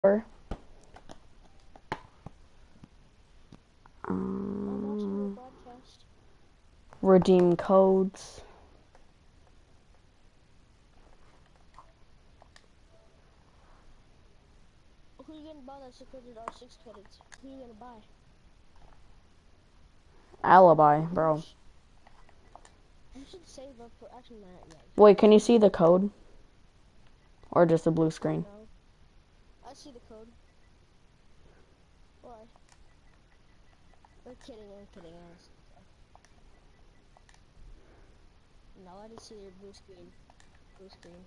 Or, I'm watching your broadcast. redeem codes. Who you gonna buy that 600 R6 credits? Who you gonna buy? Alibi, bro. You should save up for actually not yet. Wait, can you see the code? Or just a blue screen? No. I see the code. Why? I'm kidding, I'm kidding. No, I didn't see your blue screen. Blue screen.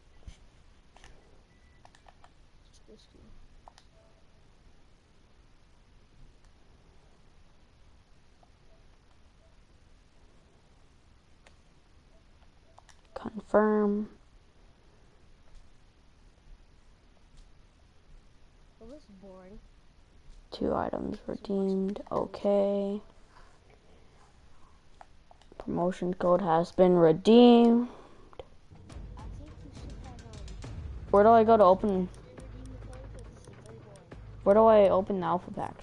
Just blue screen. Confirm. Well, this is boring. 2 items redeemed. Okay. Promotion code has been redeemed. I think you should have, Where do I go to open? redeem the code, because this is very boring. Where do I open the alpha packs?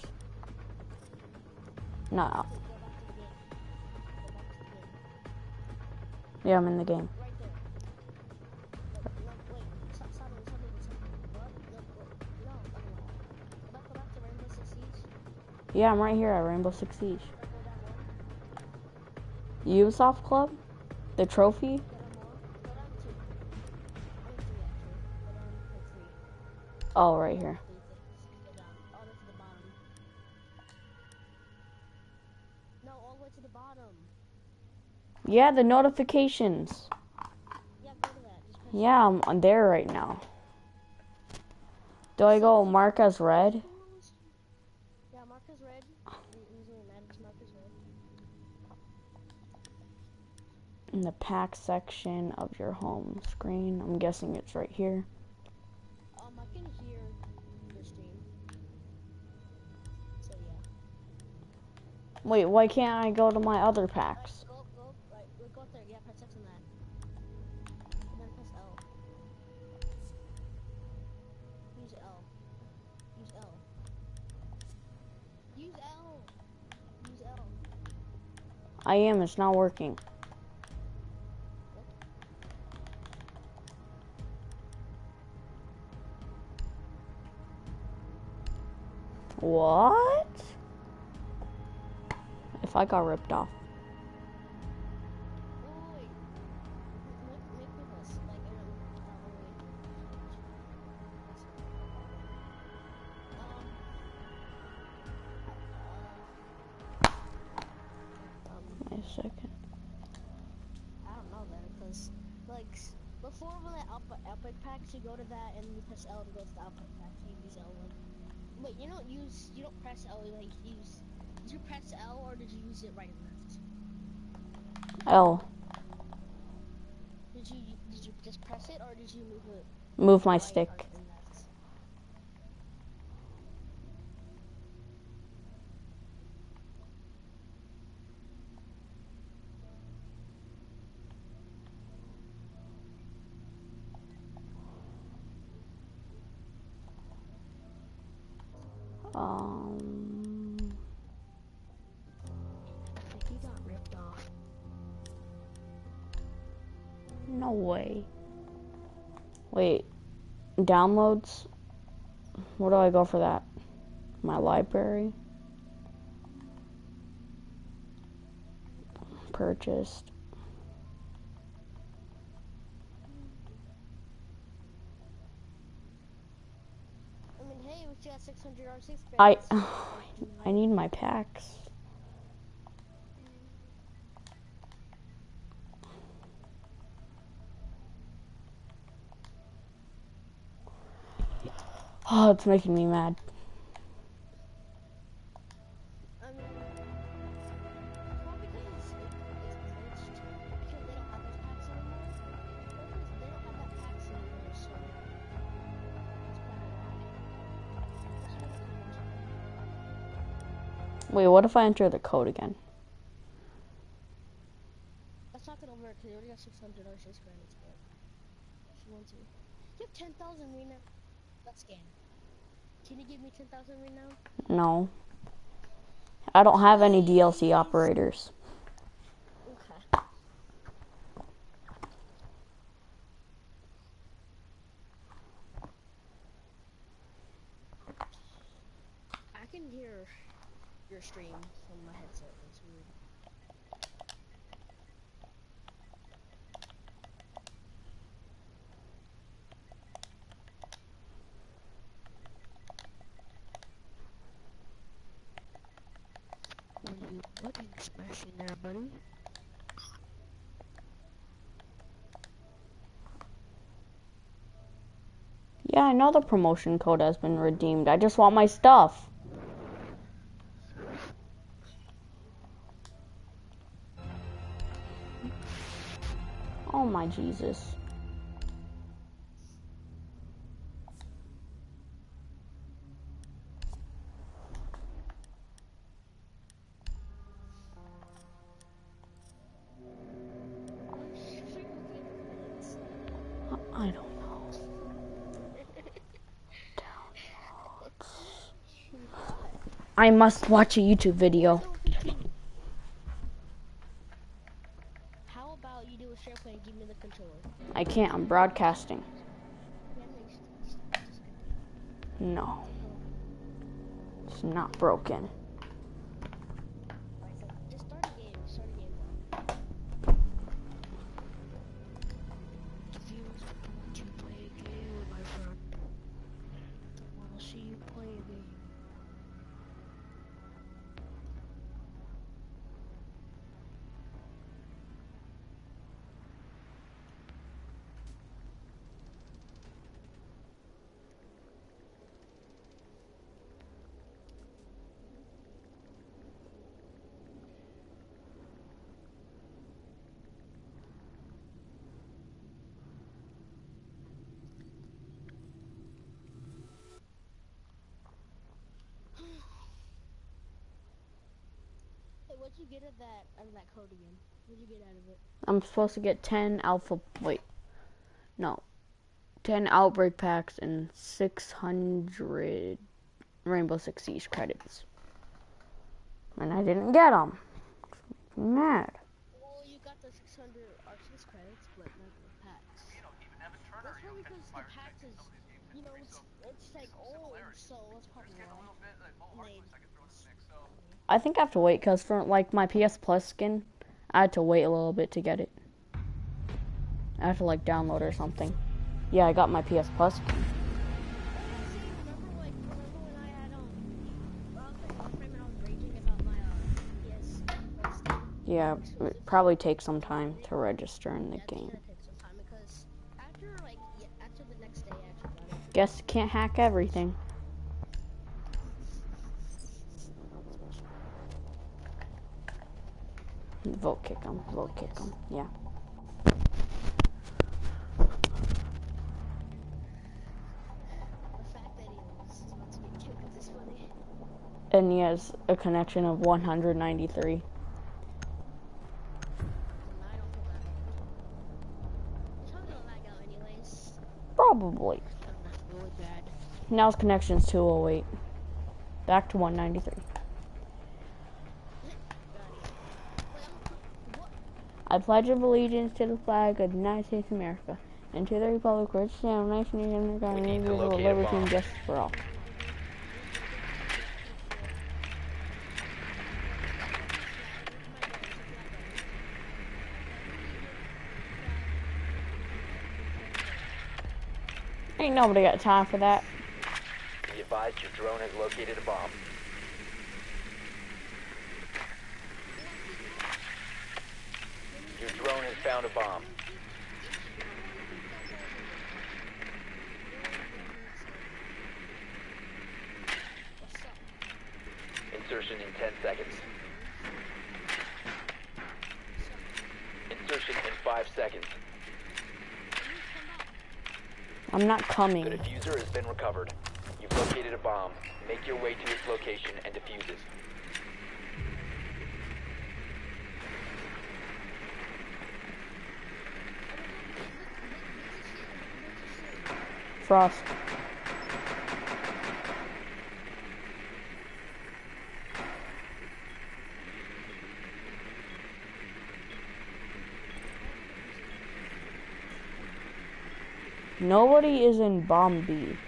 No. Go back to the game. Go back to the game. Yeah, I'm in the game. Right there. Look, wait. Stop it. What? Look, no. Okay, no. Go back to Rainbow Six Siege. Yeah, I'm right here at Rainbow Six Siege. Go that one. Ubisoft Club? The trophy? Go down more. Go down two. I mean three actually. Go down like three. Oh, right here. Three things. Go down. All the way to the bottom. No, all the way to the bottom. Yeah, the notifications. Yeah, go to that. Just press Yeah, I'm there right now. Do I go mark as red? Yeah, mark as red. Usually matters mark as red. In the pack section of your home screen. I'm guessing it's right here. I can hear your stream. So yeah. Wait, why can't I go to my other packs? Right, go up there. Yeah, press X on that. And then press L. Use L. Use L. Use L. Use L. I am, it's not working. What? If I got ripped off. Wait. Make me this. Like, Wait a second. I don't know then, because, like, before when the Epic packs, you go to that and you press L to go to the Epic pack, so you use L one. Wait, you don't press L, like, did you press L or did you use it right and left? L. Did you just press it or did you move it Move my right stick. or and left? Like you got ripped off. No way. Wait. Downloads? Where do I go for that? My library? Purchased. I mean, hey, we still got 600 R6 I credits. I need my packs. Oh, it's making me mad. I mean, probably because it's glitched. Because they don't have those packs anymore. Because they don't have that packs anymore, so that's probably why. That's what the promotion. Wait, what if I enter the code again? That's not gonna work because you already got 600 R6 credits, but if you want to. You have 10,000 Rena. Let's scan. Can you give me 10,000 right now? No. I don't have any DLC operators. Okay. I can hear your stream from my headset. It's weird. What are you button smashing there, buddy? Yeah, I know the promotion code has been redeemed. I just want my stuff. Oh my Jesus. I don't know. I must watch a YouTube video. How about you do a share play and give me the controller? I can't, I'm broadcasting. Yeah, no, just continue. No. It's not broken. Alright, so just start a game. Start a game now. If you want to play a game with my friend, I want to see you play a game. Hey, what'd you get out of that code again? What'd you get out of it? I'm supposed to get 10 alpha, wait, no. 10 outbreak packs and 600 Rainbow Six Siege credits. And I didn't get them. I'm mad. Well, you got the 600 R6 credits, but not the packs. That's probably because the packs is, you know, it's like old, so that's probably why. I think I have to wait because for like my PS Plus skin, I had to wait a little bit to get it. I have to like download or something. Yeah, I got my PS Plus skin. Remember when I had and I was raging about my PS Plus skin? Yeah, it probably takes some time to register in the game. It's gonna take some time because after the next day I actually got it. Guess can't hack everything. Vote kick him. Vote kick him. Yeah. The fact that he was about to get kicked is funny. And he has a connection of 193. And I don't feel that bad. It's probably gonna lag out anyways. Probably. That's really bad. Now his connection's 208. Back to 193. I pledge of allegiance to the flag of the United States of America and to the republic which stands one nation under God, indivisible, liberty and justice for all. Ain't nobody got time for that. Be advised your drone has located a bomb. Your drone has found a bomb. Insertion in 10 seconds. Insertion in 5 seconds. I'm not The coming. diffuser has been recovered. You've located a bomb. Make your way to its location and defuse it. Frost. Nobody is in bomb B.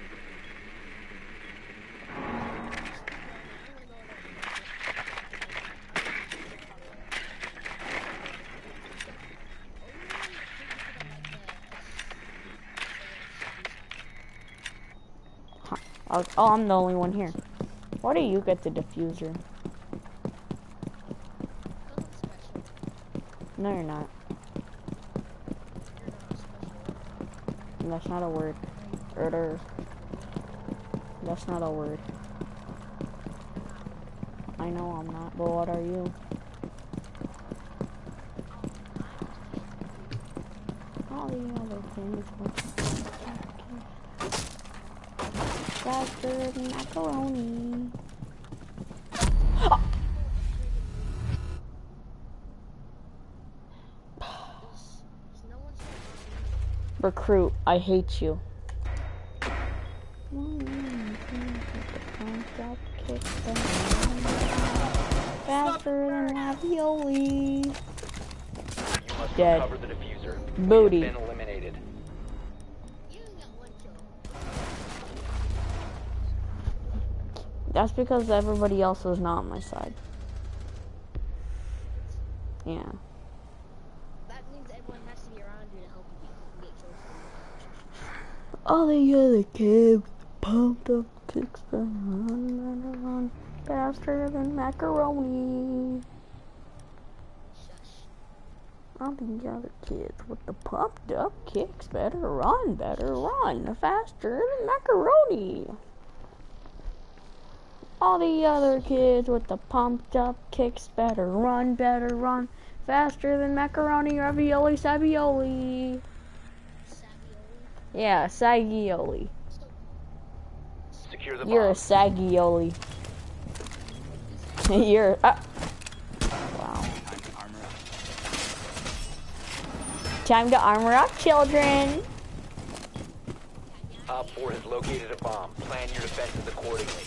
Oh, I'm the only one here. Why do you get the diffuser? No, you're not. That's not a word. That's not a word. I know I'm not, but what are you? All the other things. Faster than macaroni. Recruit, I hate you. Faster than ravioli. You must Dead. recover the diffuser. Booty. You have been eliminated. That's because everybody else was not on my side. Yeah. That means everyone has to be around you to help you get kills. All the other kids pumped up kicks run faster than macaroni. Shush. All the other kids with the pumped up kicks better run faster than macaroni. All the other kids with the pumped up kicks better run faster than macaroni, ravioli, savioli. Savioli. Yeah, sagioli. Secure the You're a bomb. sagioli. You're wow. Time to armor up, children. Op 4 has located a bomb. Plan your defenses accordingly.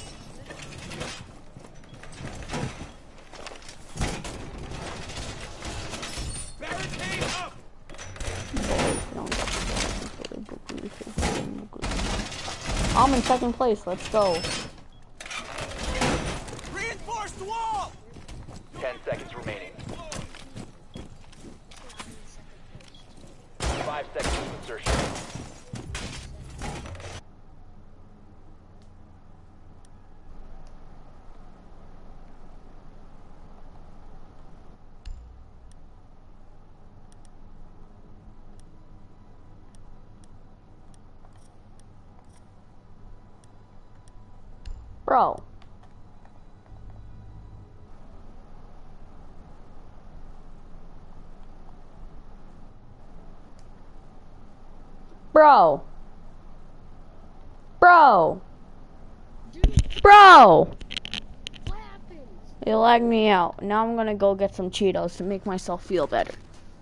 I'm in second place. Let's go. Reinforced wall! 10 seconds remaining. 5 seconds to insertion. Bro. Bro. Bro. Bro. What happened? You lagged me out. Now I'm gonna go get some Cheetos to make myself feel better.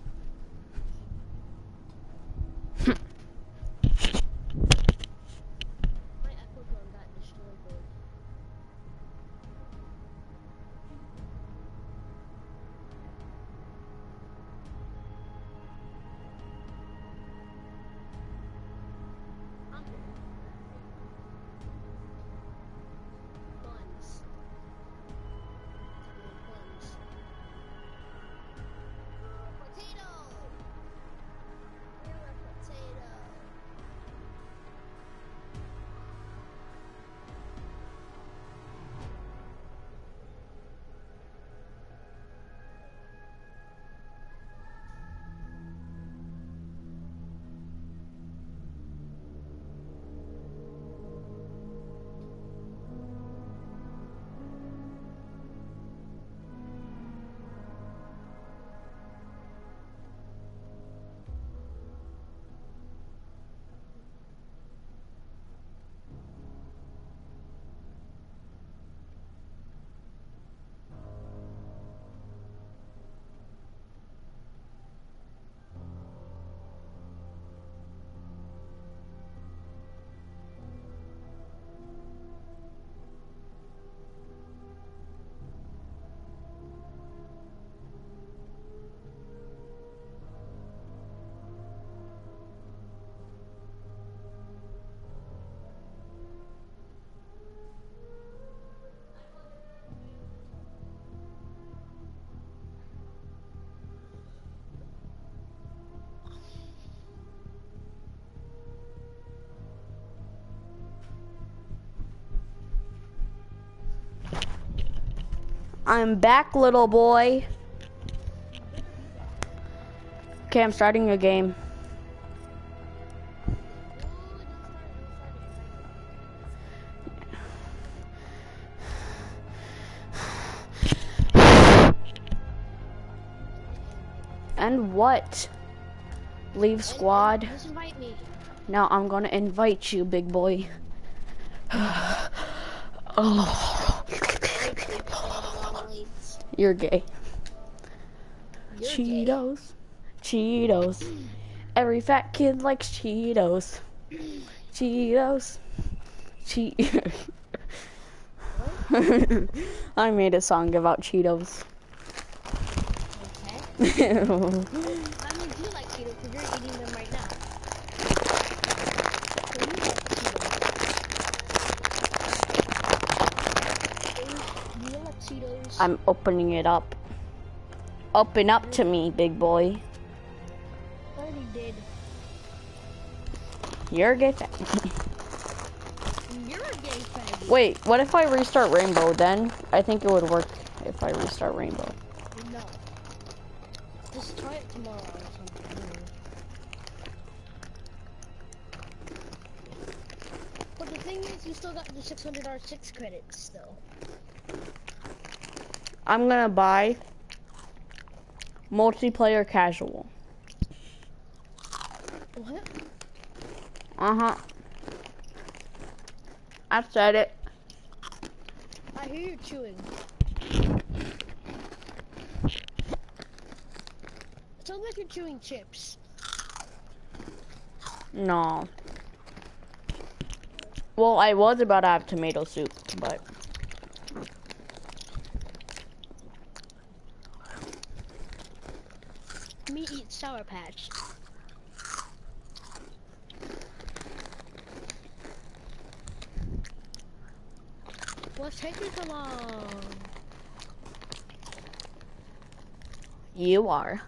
My echo drone got destroyed, bro. I'm here. Buns. Buns. I'm back, little boy. Okay, I'm starting a game. And what? Leave squad. Just invite me. Now I'm gonna invite you, big boy. Oh, you're gay. You're Cheetos. Cheetos. Every fat kid likes Cheetos. Cheetos. I made a song about Cheetos. Okay. I mean, you like Cheetos because you're eating them right now. So you like Cheetos. You like Cheetos. I'm opening it up. Open up to me, big boy. I already did. You're gay. You're a gay faggot. Wait, what if I restart Rainbow then? I think it would work if I restart Rainbow. No. Just try it tomorrow or something. But the thing is, you still got the 600 R6 credits still. I'm gonna buy multiplayer casual. What? Uh-huh. I said it. I hear you chewing. It sounds like you're chewing chips. No. Well, I was about to have tomato soup, but Me eat Sour Patch. What's taking so long? you are.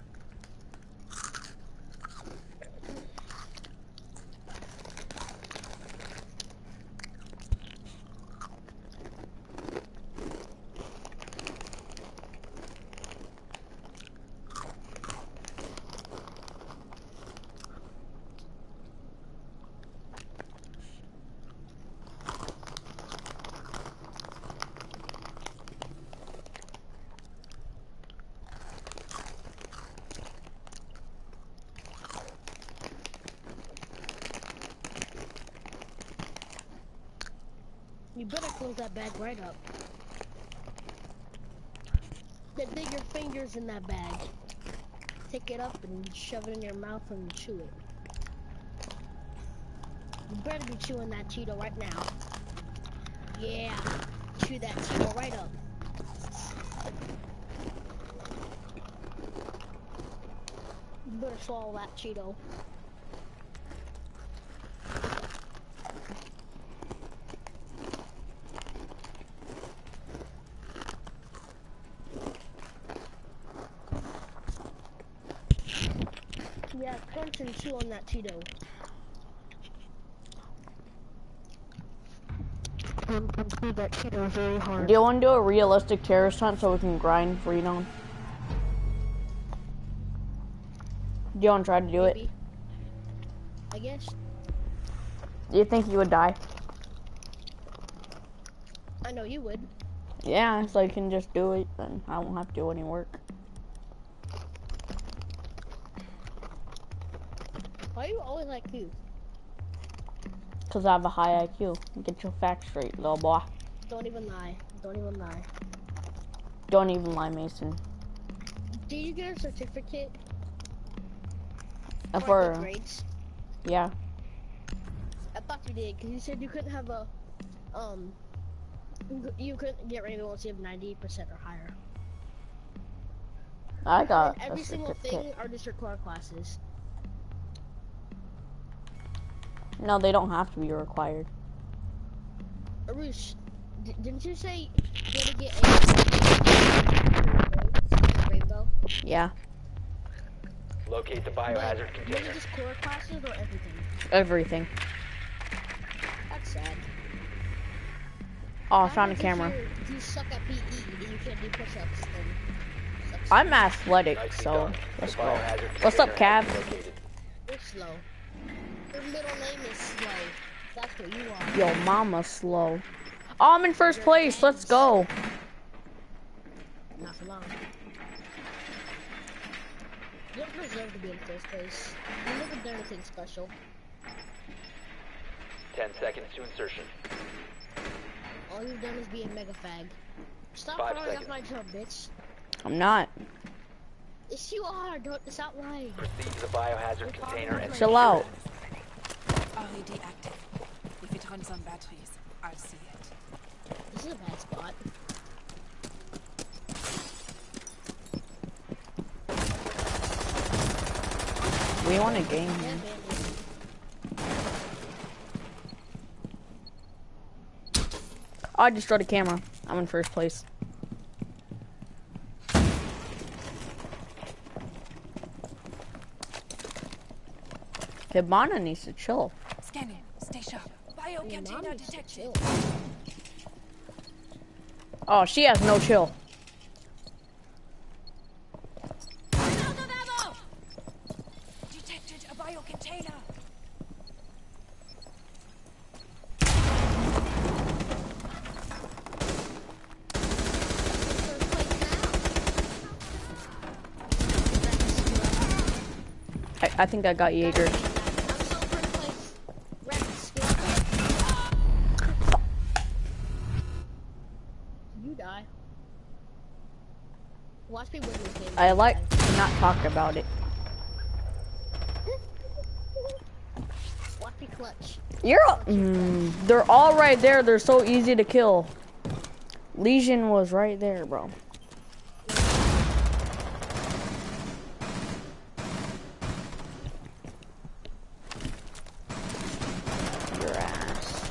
You better close that bag right up. Then dig your fingers in that bag. Take it up and shove it in your mouth and chew it. You better be chewing that Cheeto right now. Yeah, chew that Cheeto right up. You better swallow that Cheeto. Yeah, crunch and chew on that Cheeto. Chew that Cheeto very hard. Do you want to do a realistic terrorist hunt so we can grind freedom? Do you want to try to do it? Maybe. I guess. Do you think you would die? I know you would. Yeah, so you can just do it, then I won't have to do any work. Why are you always like you? Because I have a high IQ. Get your facts straight, little boy. Don't even lie. Don't even lie. Don't even lie, Mason. Did you get a certificate For, for grades? yeah. I thought you did, because you said you couldn't have a, you couldn't get Rainbow once you have 90% or higher. I got And every a single certificate. thing are just your core classes. No, they don't have to be required. Arush, didn't you say you had to get a Rainbow? Yeah, Locate the biohazard Was container. it just core classes or everything? everything. That's sad. Oh, I found a camera. If you suck at PE, then you can't do push-ups. Then sucks. I'm athletic, Nicely so done. let's The go. biohazard What's up, container has Cav? been located. You're slow. Your middle name is Slow. That's what you are. Yo, mama slow. Oh, I'm in first place. Let's go. Not for long. You don't deserve to be in first place. You never done anything special. 10 seconds to insertion. All you've done is be a mega fag. Stop 5 throwing seconds. off my jump, bitch. I'm not. Yes, you are. Don't stop lying. Proceed to the biohazard container and Chill secure out. it. LED active. If it runs on batteries, I'll see it. This is a bad spot. We want a game. Yeah, man. Oh, I destroyed a camera. I'm in first place. Hibana needs to chill. Scanning. Stay sharp. Bio Your mom container needs to detected. chill. Oh, she has no chill. Out of ammo! Detected a bio container. I think I got Jaeger. I'm so first place. Rex, you die. Watch me win this game. I like to not talk about it. Watch me clutch. They're all right there. They're so easy to kill. Legion was right there, bro. Your ass.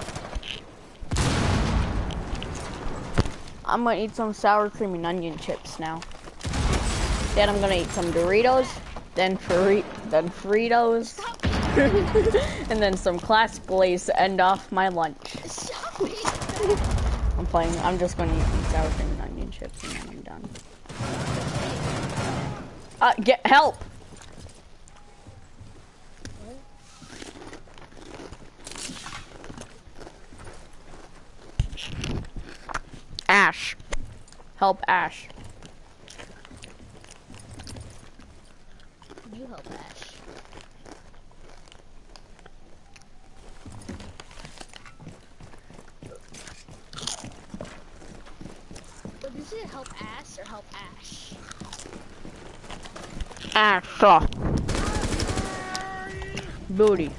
I'm gonna eat some sour cream and onion chips now. Then I'm gonna eat some Doritos, then Fritos, and then some classic Lay's to end off my lunch. Stop me. I'm just gonna eat sour cream and onion chips and then I'm done. Get help! Ash. Help Ash. You help Ash. But you say help Ash or help Ash? Ash. Booty.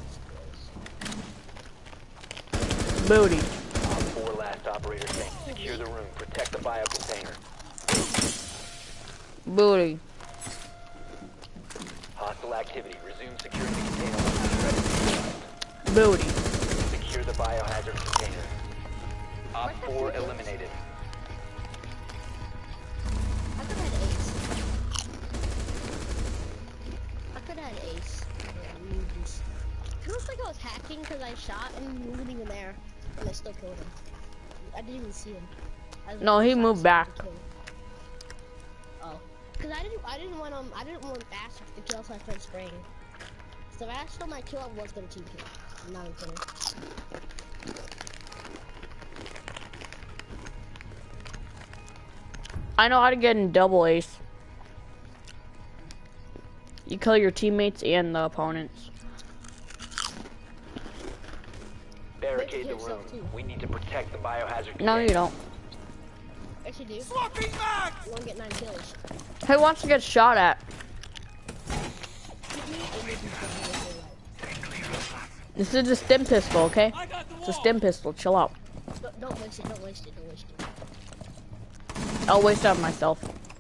Booty. 4 last operator standing. Secure the room. Protect the bio container. Booty. Hostile activity. Resume securing the container once it's ready. Booty. Secure the biohazard container. Op 4 eliminated. I could have had ace. I could have had ace. Yeah, you just... It looks like I was hacking because I shot and he wasn't even there, and I still killed him. I didn't even see him. No, he moved back. Oh, because I didn't want Ash to kill, so I started spraying. So if Ash stole my kill, I was gonna team kill. I'm not even kidding. I know how to get in double ace. You kill your teammates and the opponents. Barricade the yourself room. too. We need to protect the biohazard No, you container. don't. Yes, you do. Swapping back! You won't get 9 kills. Who wants to get shot at? Hit me, and you can kill me with your life. This is a stim pistol, okay? I got the It's a wall! stim pistol. Chill out. Don't waste it, don't waste it, don't waste it. I'll waste it on myself.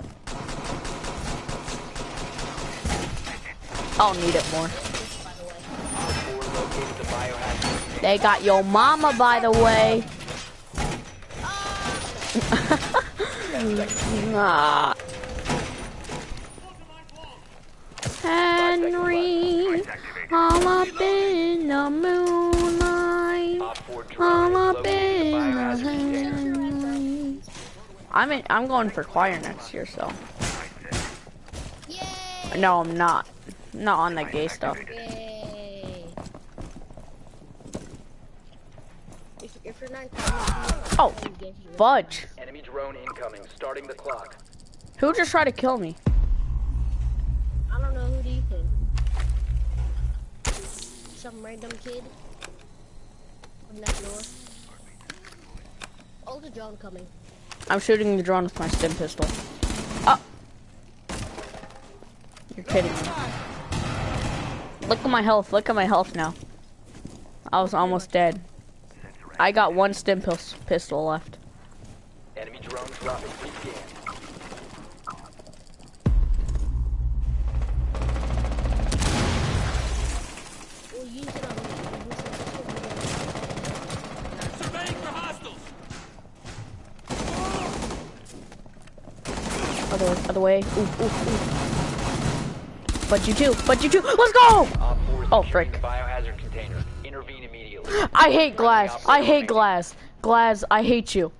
I'll need it more. This, by the way. Op 4 located the biohazard container. They got your mama, by the way. Nah. Henry, all up in the moonlight, Op 4 all drone has up located the in the biohazard container. Henry. I'm going for choir next year, so. Yay! No, I'm not. Not on that gay stuff. Yay! If you're not Oh, fudge. Enemy drone incoming. Starting the clock. Who just tried to kill me? I don't know, who do you think? Some random kid from next door. Oh, the drone coming. I'm shooting the drone with my stim pistol. Oh. You're kidding me. Look at my health. Look at my health now. I was almost dead. I got one stim pistol left. Enemy drone dropping. Rescan. We'll use it on me. Surveying for hostiles. Other way. Ooh, ooh, ooh. But you too. Let's go! Oh, frick. The biohazard container. Intervene immediately. I hate Glass. I hate Glass. Glass, I hate you.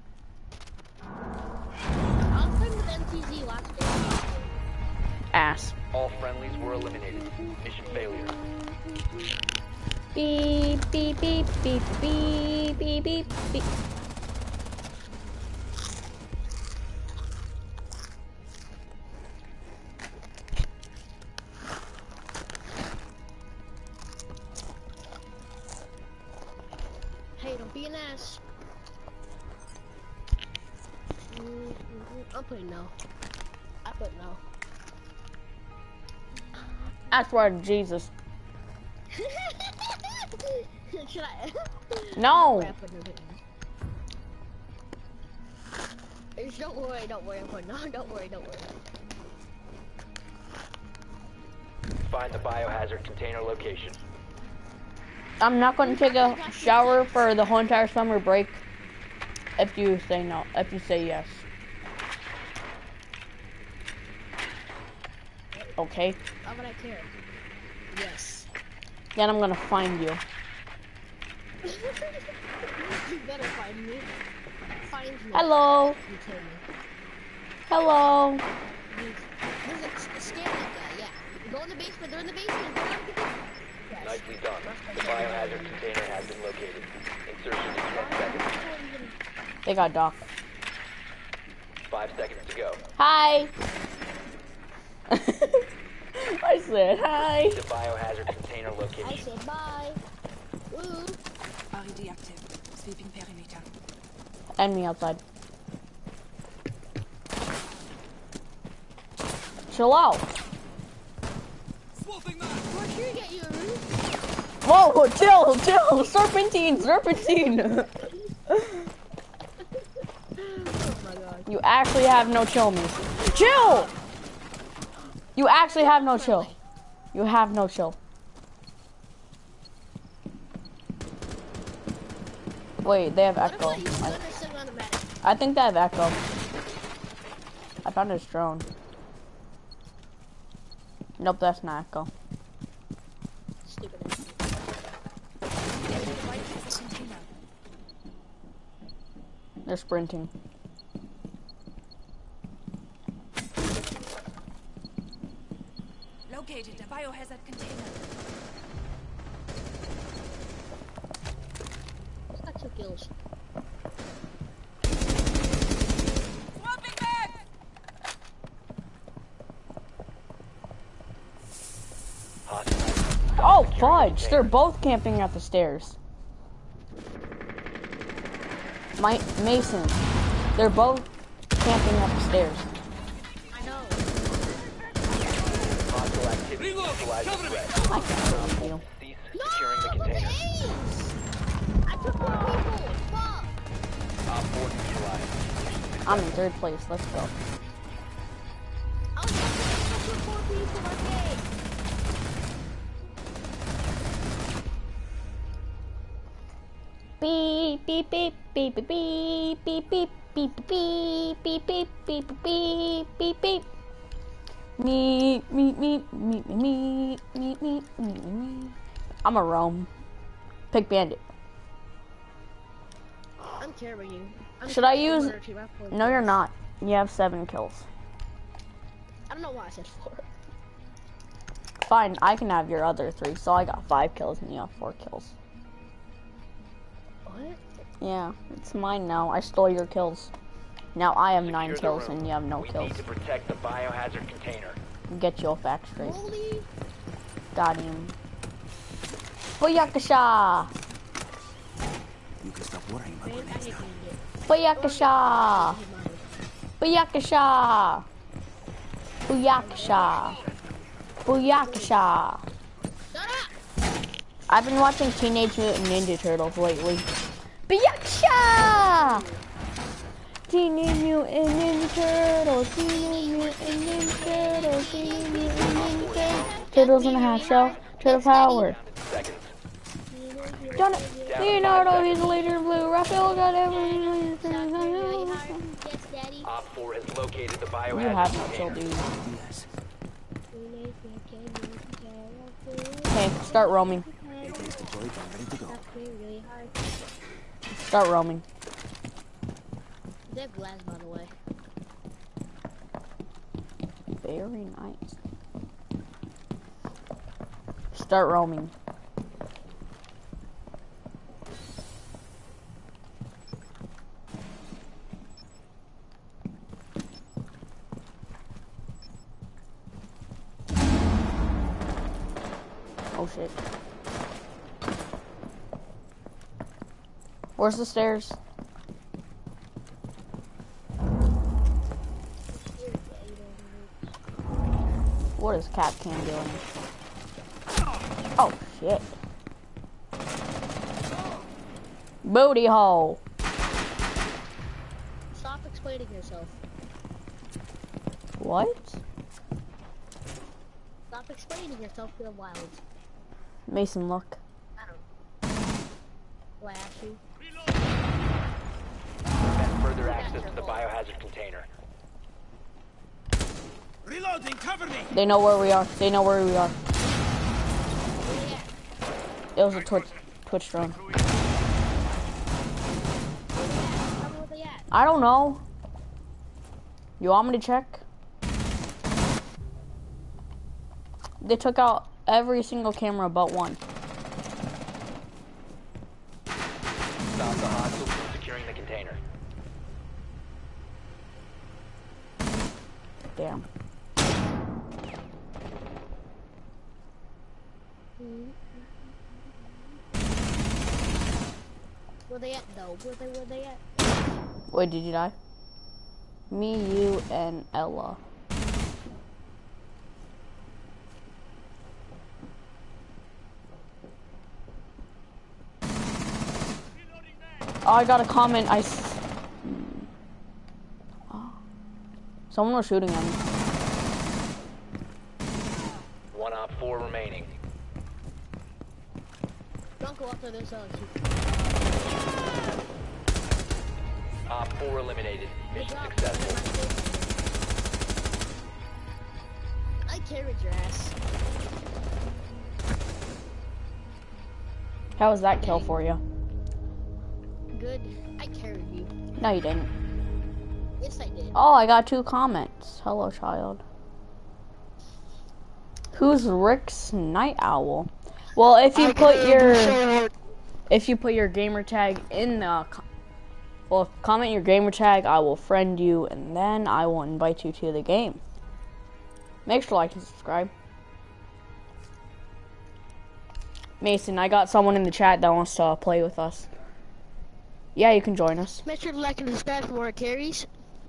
I'm playing with MTZ last game. Ass. All friendlies were eliminated. Mission failure. Beep, beep, beep, beep, beep, beep, beep, beep. Hey, don't be an ass. I'm putting no. I put no. I swear to Jesus. Should I? No. I put no. Don't worry, I'm putting no. Don't worry. Find the biohazard container location. I'm not going to take a shower for the whole entire summer break. If you say no. If you say yes. Okay. Why would I care? Yes. Then I'm gonna find you. You better find me. Find me. Hello. You kill me. Hello. There's a scan like that, yeah. Go in the basement, they're in the basement. They're not gonna yes. Nicely done. The biohazard container has been located. Insertion in 10 seconds. They got Doc. 5 seconds to go. Hi. I said hi. The biohazard container I location. said bye. Woo. RED active. Sweeping perimeter. Enemy outside. Chill out. Swapping that. We're sure to get you a roof. Whoa, chill. Serpentine. Oh my god. You actually have no chill, me. Chill. You actually have no chill. You have no chill. Wait, they have echo. What if he's good or sitting on the mat? I think they have echo. I found his drone. Nope, that's not echo. Stupid. They're sprinting. Located a biohazard container. Got 2 kills. Swapping back! Hostile. Oh, fudge! They're both camping at the stairs. Mason. They're both camping at the stairs. I know. Hostile activity. Reload. Neutralize the Cover me. threat. I can't help you. Cease No! securing the With the container. aims! I took 4 people. Fuck. Op 4 neutralized. I'm in 3rd place. Let's go. I was trying to took 4 people. Okay. Beep beep beep beep beep beep beep beep beep beep beep beep beep beep beep beep. Me. I'm a roam. Pick bandit. I'm carrying you. I'm Should I carrying use? one or two, I'm pulling No, you're kills. not. You have 7 kills. I don't know why I said 4. Fine, I can have your other 3. So I got 5 kills and you have 4 kills. What? Yeah, it's mine now. I stole your kills. Now I have 9 Secure the kills room. and you have no We kills. need to protect the biohazard container. Get your facts straight. Holy. Got him. Booyakasha! You can stop worrying about Man, I grenades hate now. it. Booyakasha! Booyakasha! Booyakasha! Booyakasha! Shut up! I've been watching Teenage Mutant Ninja Turtles lately. Booyakasha! Teenage Mutant Ninja Turtles, Teenage Mutant Ninja Turtles, Teenage Mutant Ninja Turtles. Turtles in a half shell, turtle power. Down to seconds. John, Leonardo, he's a leader in blue. Raphael got every. Yes, Daddy. Op 4 has located the You biohazard have no container. kill, dude. Yes. Okay, start roaming. AK's deployed and ready to go. Start roaming. They have glass, by the way. Very nice. Start roaming. Oh shit. Where's the stairs? What is Cat Cam doing? Oh shit. Booty hole. Stop explaining yourself. What? Stop explaining yourself to the wild. Mason, look. I don't. Do I ask you? Prevent further access to the biohazard container. Reloading, cover me! They know where we are. They know where we are. It was a Twitch drone. Tell me where they at. I don't know. You want me to check? They took out every single camera but one. Stop the hostiles from securing the container. Damn. Where they at though? Where they at? Wait, did you die? Me, you, and Ella. Oh, I got a comment. Someone was shooting at me. One Op 4 remaining. Don't go up there, there's Op 4 eliminated. Mission successful. I carried your ass. How was that kill for you? Good. I carried you. No, you didn't. Yes, I did. Oh, I got 2 comments. Hello, child. Who's Rick's Night Owl? Well, if you put your gamer tag in the comment your gamer tag, I will friend you and then I will invite you to the game. Make sure to like and subscribe. Mason, I got someone in the chat that wants to play with us. Yeah, you can join us. Make sure to like and subscribe for more carries.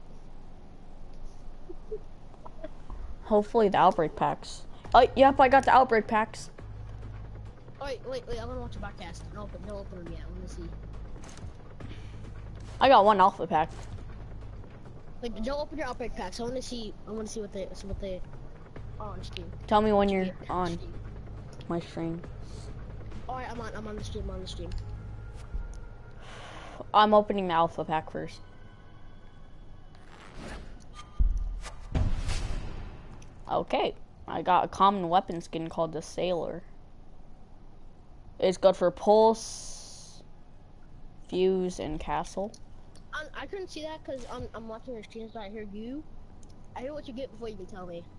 Hopefully the outbreak packs. Oh, yep, I got the outbreak packs. Oh, wait, I want to watch a podcast. Don't open them yet. I want to see. I got 1 alpha pack. Wait, don't open your outbreak packs. I want to see what they are on stream. Tell me when you're on my stream. Alright, I'm on the stream. I'm opening the alpha pack first. Okay, I got a common weapon skin called the Sailor. It's good for Pulse, Fuse, and Castle. I couldn't see that because I'm watching your streams, but I heard you. I hear what you get before you can tell me.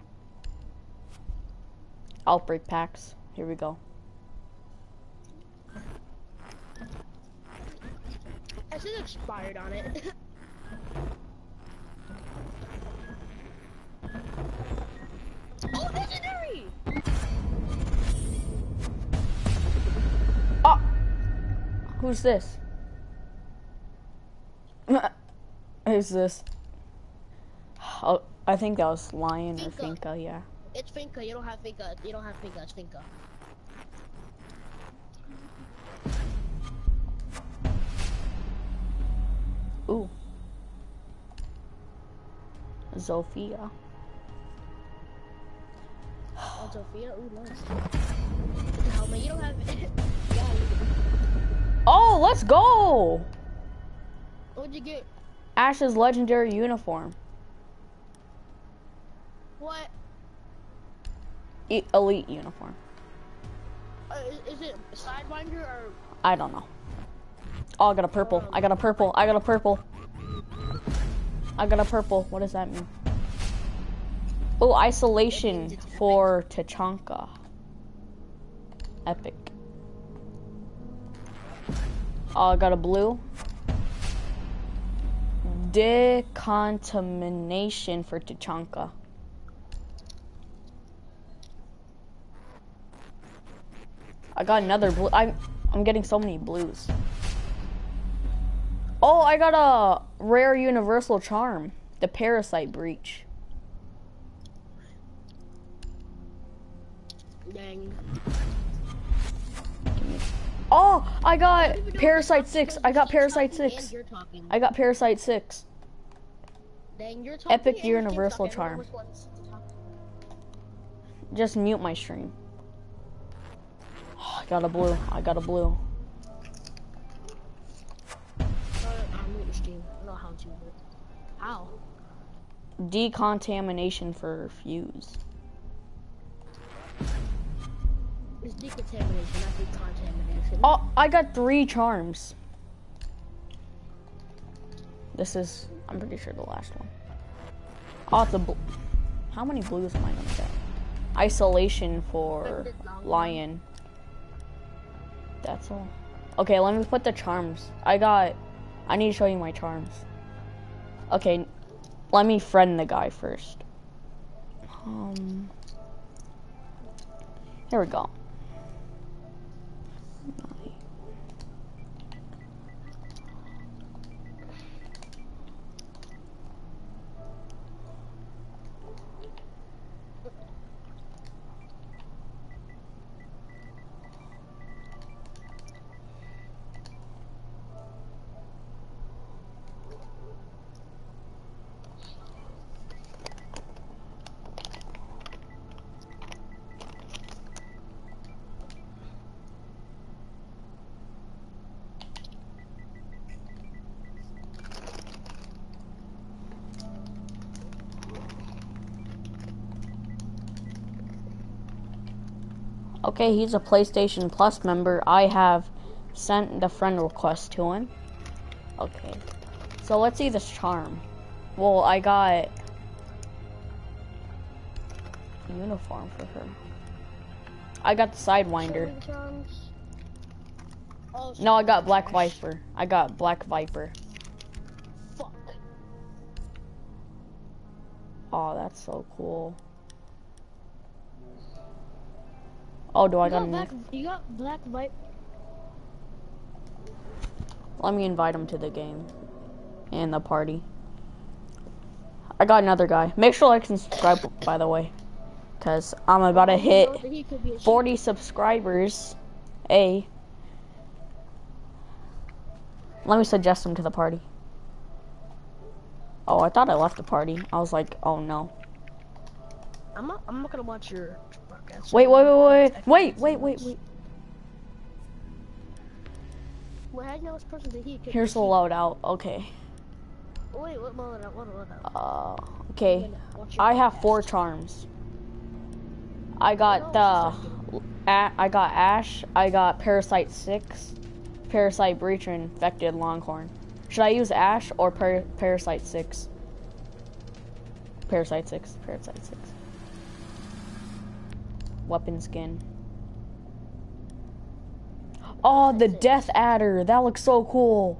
Outbreak packs. Here we go. It says expired on it. Oh, legendary! Oh! Who's this? Who's this? Oh, I think that was Lion or Finka. Finka, yeah. It's Finka. You don't have Finka. You don't have Finka. It's Finka. Ooh. Zofia. Oh, Sophia. Ooh, nice. What the hell, man? You don't have it. Yeah, Oh, let's go! what'd you get? Ash's legendary uniform. What? Elite uniform. Is it Sidewinder or? I don't know. Oh, I got a purple. I got a purple. I got a purple. I got a purple. What does that mean? Oh, isolation for Tachanka. Epic. Oh, I got a blue. Decontamination for Tachanka. I got another blue. I'm getting so many blues. Oh, I got a rare universal charm. The Parasite Breach. Dang. Oh, I got Parasite 6. I got Parasite And 6. you're talking. I got Parasite 6. Dang, you're talking. Epic and you're universal talking. I don't know charm. which one's to talk to. Just mute my stream. Oh, I got a blue. I got a blue. I'm mute the stream. I don't know how to, but how? Decontamination for Fuse. It's decontamination, not decontamination. Oh, I got 3 charms. This is, I'm pretty sure, the last one. Oh, it's a blue. How many blues am I gonna get? Isolation for Lion. That's all. Okay, let me put the charms. I need to show you my charms. Okay, let me friend the guy first. Here we go. Okay, he's a PlayStation Plus member. I have sent the friend request to him. Okay, so let's see this charm. Well, I got a uniform for her. I got the Sidewinder. Oh, No, I got Black Viper. I got Black Viper. fuck. Oh, that's so cool. Oh, do I got You got Black Viper. Let me invite him to the game and the party. I got another guy. Make sure like and subscribe, by the way, because I'm about to hit 40 subscribers. Let me suggest him to the party. Oh, I thought I left the party. I was like, oh no. I'm not gonna watch your broadcast. Wait. Well, how do you know which person that he could Here's the loadout. Okay. Wait, what loadout? Okay. I have 4 charms. I got I got Ash. I got Parasite 6, Parasite Breach, and Infected Longhorn. Should I use Ash or Parasite 6? Parasite 6. Parasite 6. Weapon skin. Oh, the Death Adder. That looks so cool.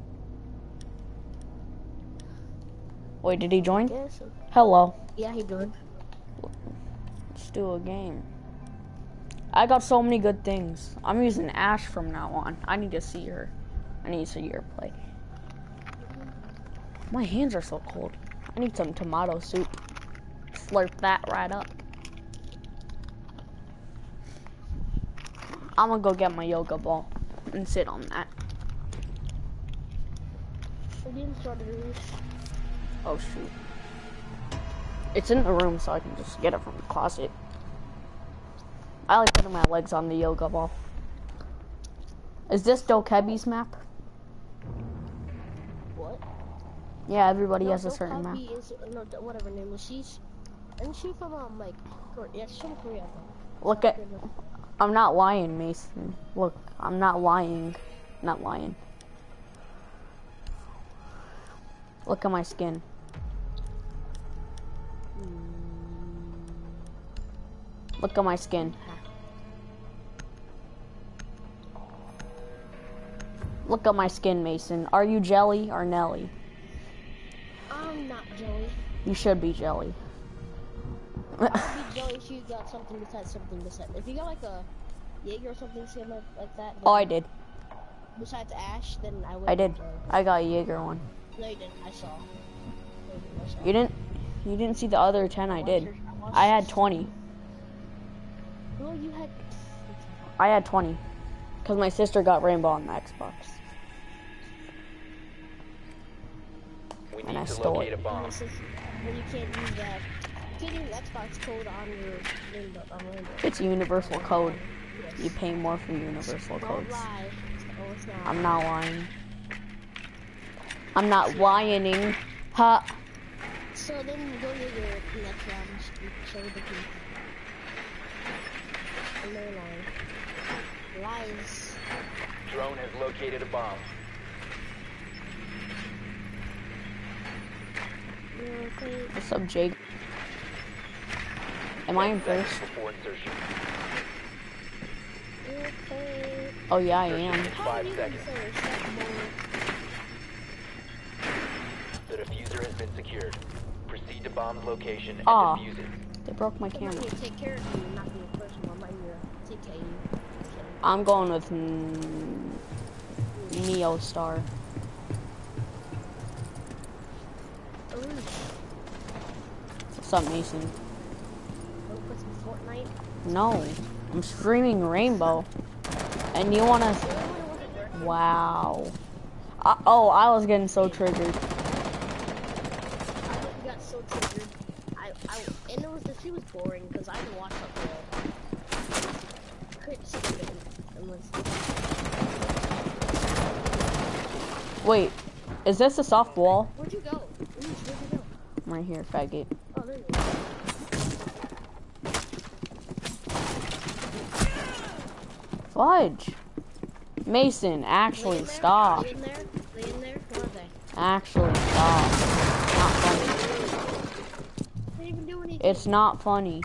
Wait, did he join? Yes. Hello. Yeah, he did. Let's do a game. I got so many good things. I'm using Ash from now on. I need to see her. I need to see her play. My hands are so cold. I need some tomato soup. Slurp that right up. I'm gonna go get my yoga ball and sit on that. I didn't start the roof. Oh shoot. It's in the room so I can just get it from the closet. I like putting my legs on the yoga ball. Is this Dokebi's map? What? Yeah, everybody No, has a certain map. Dokkaebi is no, whatever name was she's, and she from like Korea. Yeah, she's from Korea. Look at, I'm not lying, Mason. Look, I'm not lying. Not lying. Look at my skin. Look at my skin. Look at my skin, Mason. Are you Jelly or Nelly? I'm not Jelly. You should be Jelly. I'd be Jelly if you got something besides something besides. If you got like a Jaeger or something similar like that. Oh, I did. Besides Ash, then I would. I did. I got a Jaeger one. No, you didn't. I saw. You didn't? You didn't see the other 10 I did. I had 20. No, you had. I had 20. Because my sister got Rainbow on the Xbox. We And I need to stole locate it. a bomb. Well, you can't use that. You can't use Xbox code on your Rainbow. It's a universal code. You pay more for universal Don't codes. lie. Oh, it's not. I'm not lying. I'm not lying. Ha. So then go to your next round and show the people. And they're lying. Lies. Drone has located a bomb. You're okay. What's up, Jake? Am I in first? Before insertion. You're okay. Oh yeah, I am. 5 seconds. First, The diffuser has been secured. Proceed to bomb's location and Aw. defuse it. They broke my I'm camera. not here to take care of you, I'm not being personal. I'm not here to take care of you. I'm going with Neo Star. What's up, Mason? Wanna play some Fortnite? No, I'm streaming Rainbow. And you wanna... Wow. Oh, I was getting so triggered. I got so triggered. And it was she was boring because I didn't watch that video. I couldn't sit there unless. Wait, is this a soft wall? Where'd you go? Where'd you go? I'm right here, faggot. Oh, there you go. Fudge. Mason, actually, stop. They in there? They in there? Where are they? Actually, stop. Not funny. They didn't even do anything. It's not funny.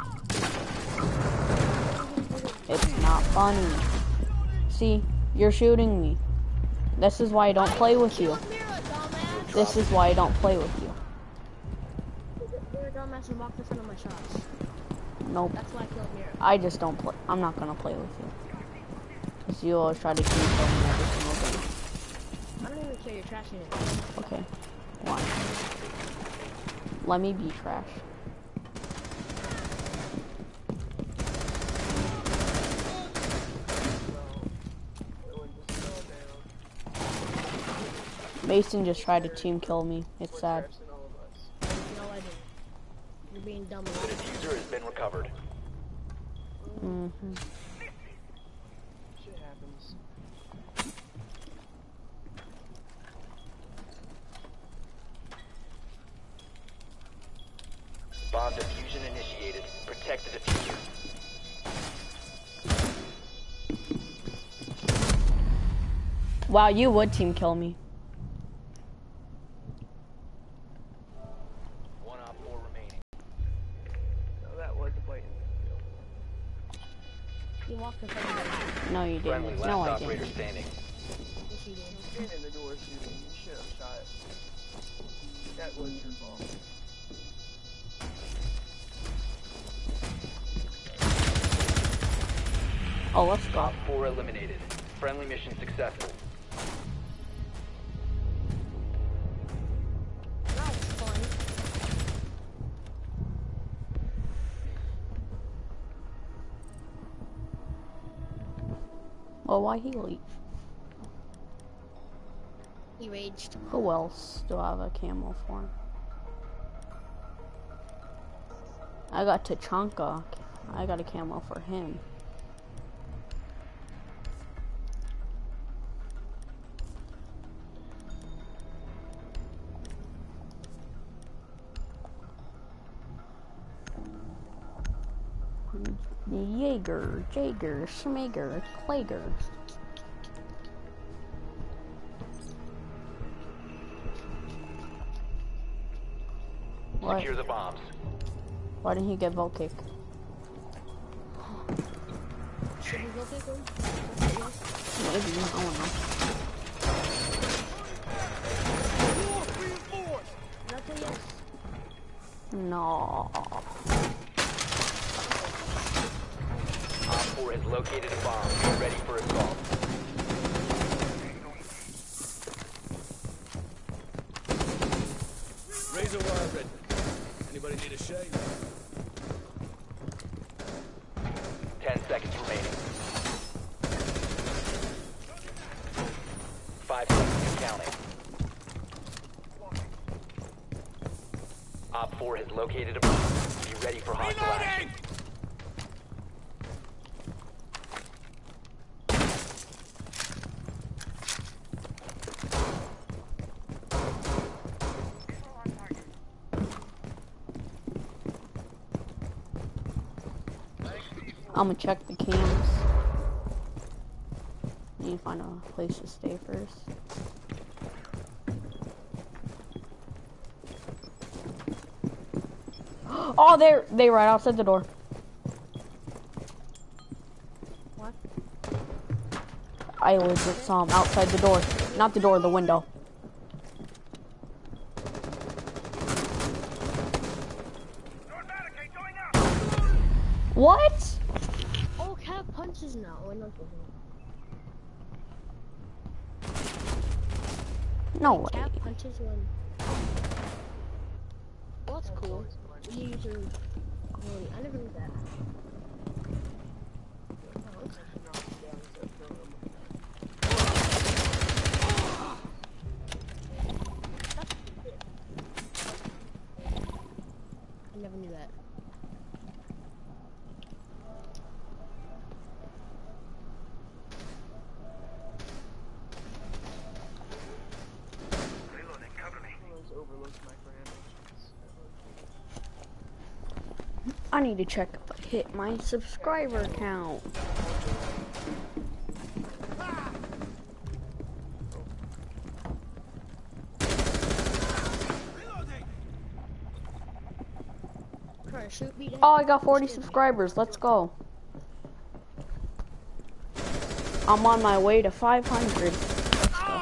It's not funny. See, you're shooting me. This is why I don't play with you. This is why I don't play with you. You're a dumbass and walked in front of my shots. Nope. That's why I killed Mira. I just don't play. I'm not gonna play with you. Cause you always try to keep me every single game. I don't even care you're trashing it. Okay. Why? Let me be trash. Mason just tried to team kill me. It's sad. No, I didn't. You're being dumb. The diffuser has been recovered. Mm-hmm. Shit happens. Bomb diffusion initiated. Protect the diffuser. Wow, you would team kill me. You walked in front of me. No, you Friendly, didn't. last No, I operator didn't. standing. Yes, you did. Stand in the door shooting. You should have shot. That was your fault. Oh, let's go. Op 4 eliminated. Friendly mission successful. That was fun. Well, why he leave? He raged. Who else do I have a camo for? I got Tachanka. I got a camo for him. Jaeger, Schmager, Klager. What? Secure the bombs. Why didn't he get vote kick? Should we go pick him? Maybe, I don't know. Nothing yes. No. Op 4 has located a bomb. Get ready for assault. Razor wire ready. Anybody need a shave? 10 seconds remaining. 5 seconds and counting. Op 4 has located a bomb. Be ready for hostile action. I'm gonna check the cams. Need to find a place to stay first. Oh, they right outside the door. What? I legit saw them outside the door. Not the door, the window. What? Oh, cat punches now. Oh, no, No way. cat punches when. Well, that's cool. You usually. I never knew that. I never knew that. I need to check if I hit my subscriber count. Try to shoot me down. Oh, I got 40 subscribers. Let's go. I'm on my way to 500. Let's go.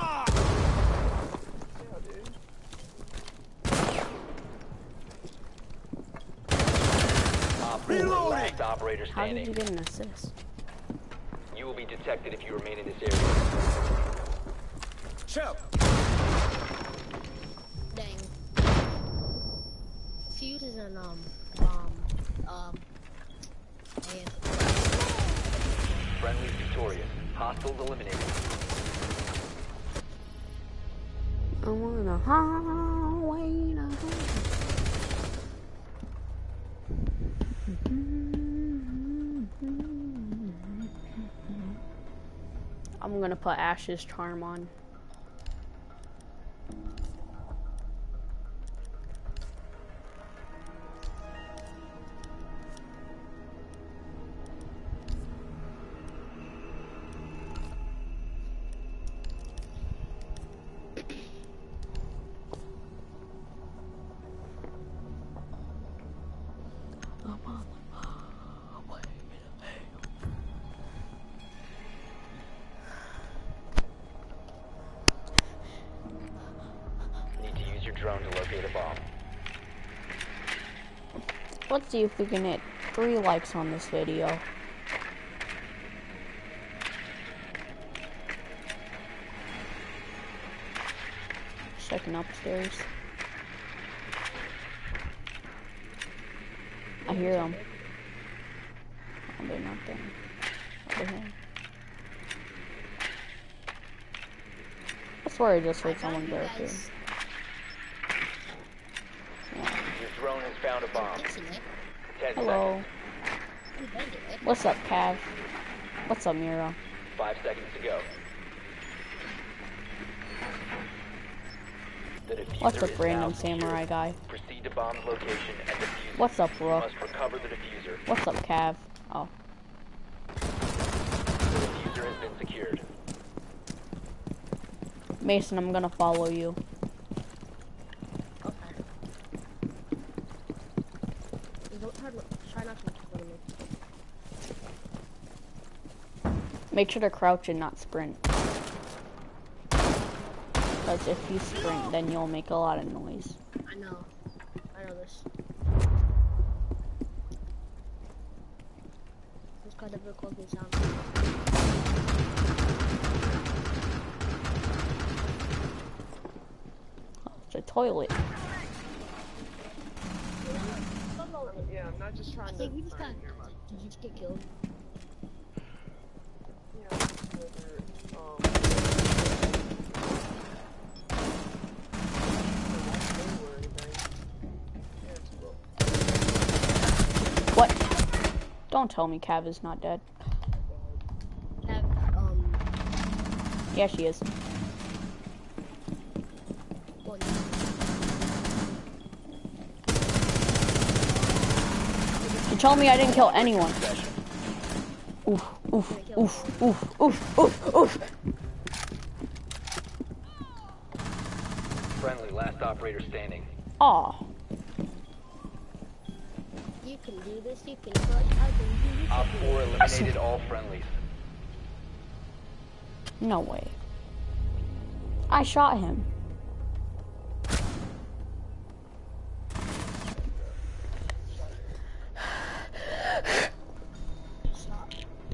Op 4, last operator How did standing. you get an assist? You will be detected if you remain in this area. Shell. Dang. Fuse is an bomb. And Friendly victorious. Hostiles eliminated. I'm on a highway to I'm gonna put Ash's charm on. bomb. Let's see if we can hit 3 likes on this video. Checking upstairs. I hear them. Oh, they're not there. Over here. I swear I just heard someone there too. Your drone has found a bomb. 10 Hello. seconds. What's up, Cav? What's up, Mira? 5 seconds to go. The diffuser What's up, is random now secured. samurai guy? Proceed to bomb's location and defuse it. What's up, You Rook? must recover the diffuser. What's up, Cav? Oh. The diffuser has been secured. Mason, I'm gonna follow you. Okay. Don't try not to kill me. Make sure to crouch and not sprint. Because if you sprint, then you'll make a lot of noise. I know this. This kind of records me sound. Oh, it's a toilet. Yeah, I'm not just I trying to. think you just got. Alright, never mind. Did you just get killed? Yeah, whether, or anything. Yeah, it's cool. What? Don't tell me Cav is not dead. Have Yeah, she is. one. You told me I didn't kill anyone. Oof, oof, oof, oof, oof, oof, oof. Friendly, last operator standing. Aw. You can do this. You can crush. I can do this. Op 4 eliminated all friendlies. No way. I shot him. Stop.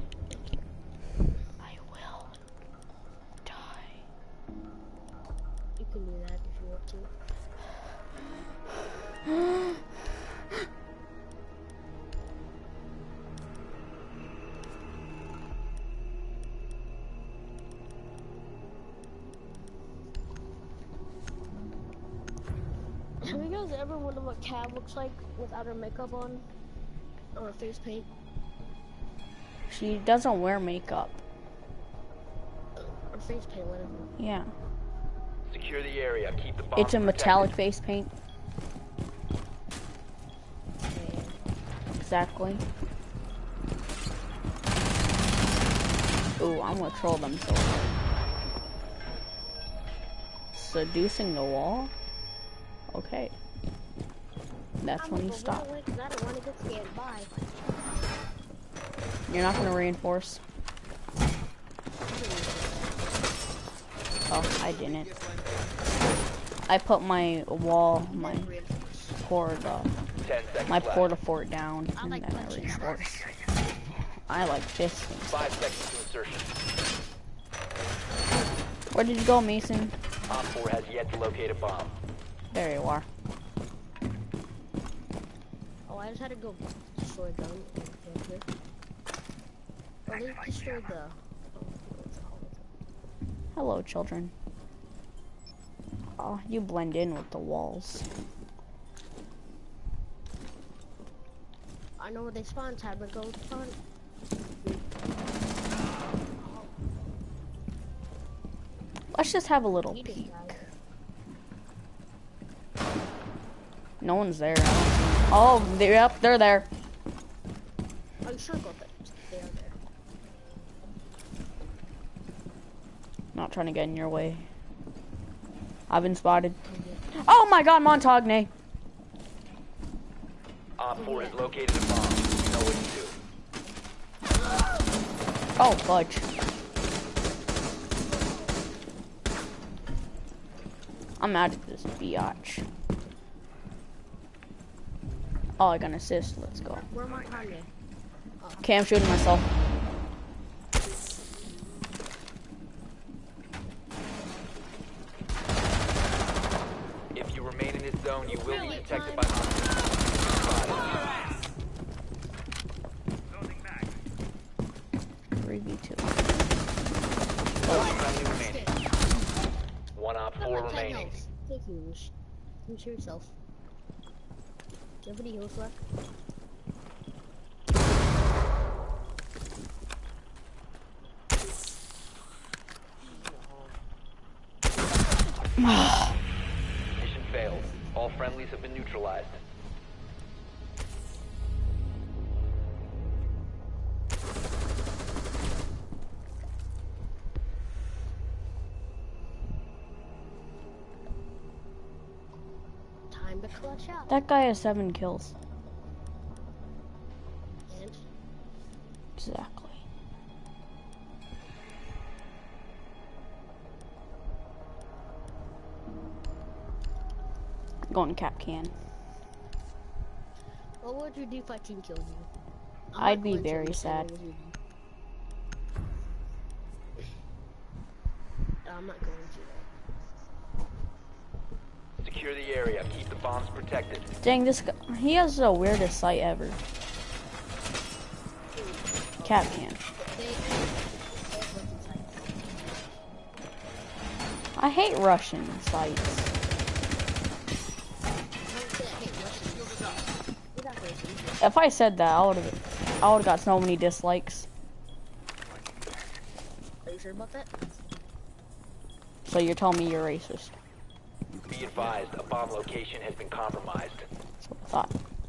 I will die. You can do that if you want to. Have you guys ever wondered what Cav looks like without her makeup on? Or face paint? She doesn't wear makeup. Or face paint, whatever. Yeah. Secure the area. Keep the bomb It's a protected. metallic face paint. Yeah. Exactly. Ooh, I'm gonna troll them so hard. Seducing the wall? Okay. That's when you stop. I don't want to get scared. Bye. You're not gonna reinforce. Oh, I didn't. I put my wall, my 10 seconds my left. porta-fort down, I and like then I punching. reinforce. I like fisting. 5 seconds to insertion. Where did you go, Mason? Op 4 has yet to locate a bomb. There you are. Oh, I just had to go destroy them. Oh, they destroyed the. Hello, children. Oh, you blend in with the walls. I know where they spawn. Time to go spawn. Let's just have a little He didn't peek. die. No one's there. Oh, yep, they're there. Are you sure about that? They are there. Not trying to get in your way. I've been spotted. Oh my god, Montagne! Op 4 has located a bomb. You know what to do. Oh, fudge. I'm out of this biatch. Oh, I got an assist. Let's go. Where am I, Kanye? Okay, I'm shooting myself. If you remain in this zone, you will be detected by hostiles. 3v2. One friendly remaining. One op 4 10 remaining. health. Thank you, Lush. You to yourself. Do you have any heals left? Mission failed. All friendlies have been neutralized. Time to clutch out. That guy has 7 kills. And Exactly. Going cap can. what would you do if I team killed you? I'd be very sad. I'm not going to. Secure the area. Keep the bombs protected. Dang, this guy, he has the weirdest sight ever. Cap can. I hate Russian sites. If I said that, I would have got so many dislikes. Are you sure about that? So you're telling me you're racist? Be advised, a bomb location has been compromised. That's what I thought.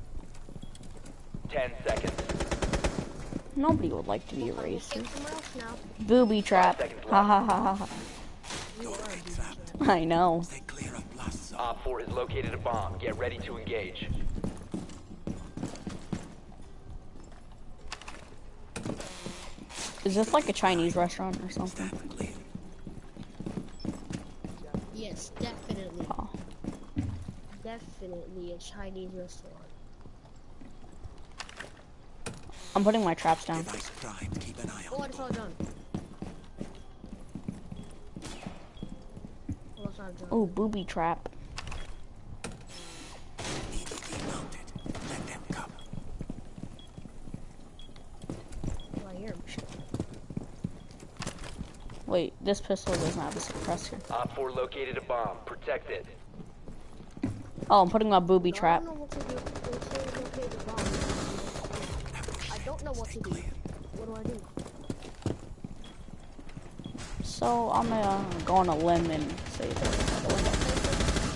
10 seconds. Nobody would like to be a racist. Somewhere else now. Booby trap. 5 seconds Ha left. ha ha ha. You are a booby trap. I know. Stay clear of blast zone. Op 4 has located a bomb. Get ready to engage. Is this like a Chinese restaurant or something? Stand clear. Yes, definitely. Oh. Definitely a Chinese restaurant. I'm putting my traps down. Device primed. Keep an eye Oh, on I the just saw bomb. John. Oh, I saw John. Oh, booby trap. Immediately mounted. Let them come. Oh, I hear him. Wait, this pistol doesn't have a suppressor. Op 4 located a bomb. Protect it. Oh, I'm putting my booby No, trap. I don't know what to do. They say it's okay to bomb. I don't know what to do. What do I do? So I'm gonna go on a limb and say that.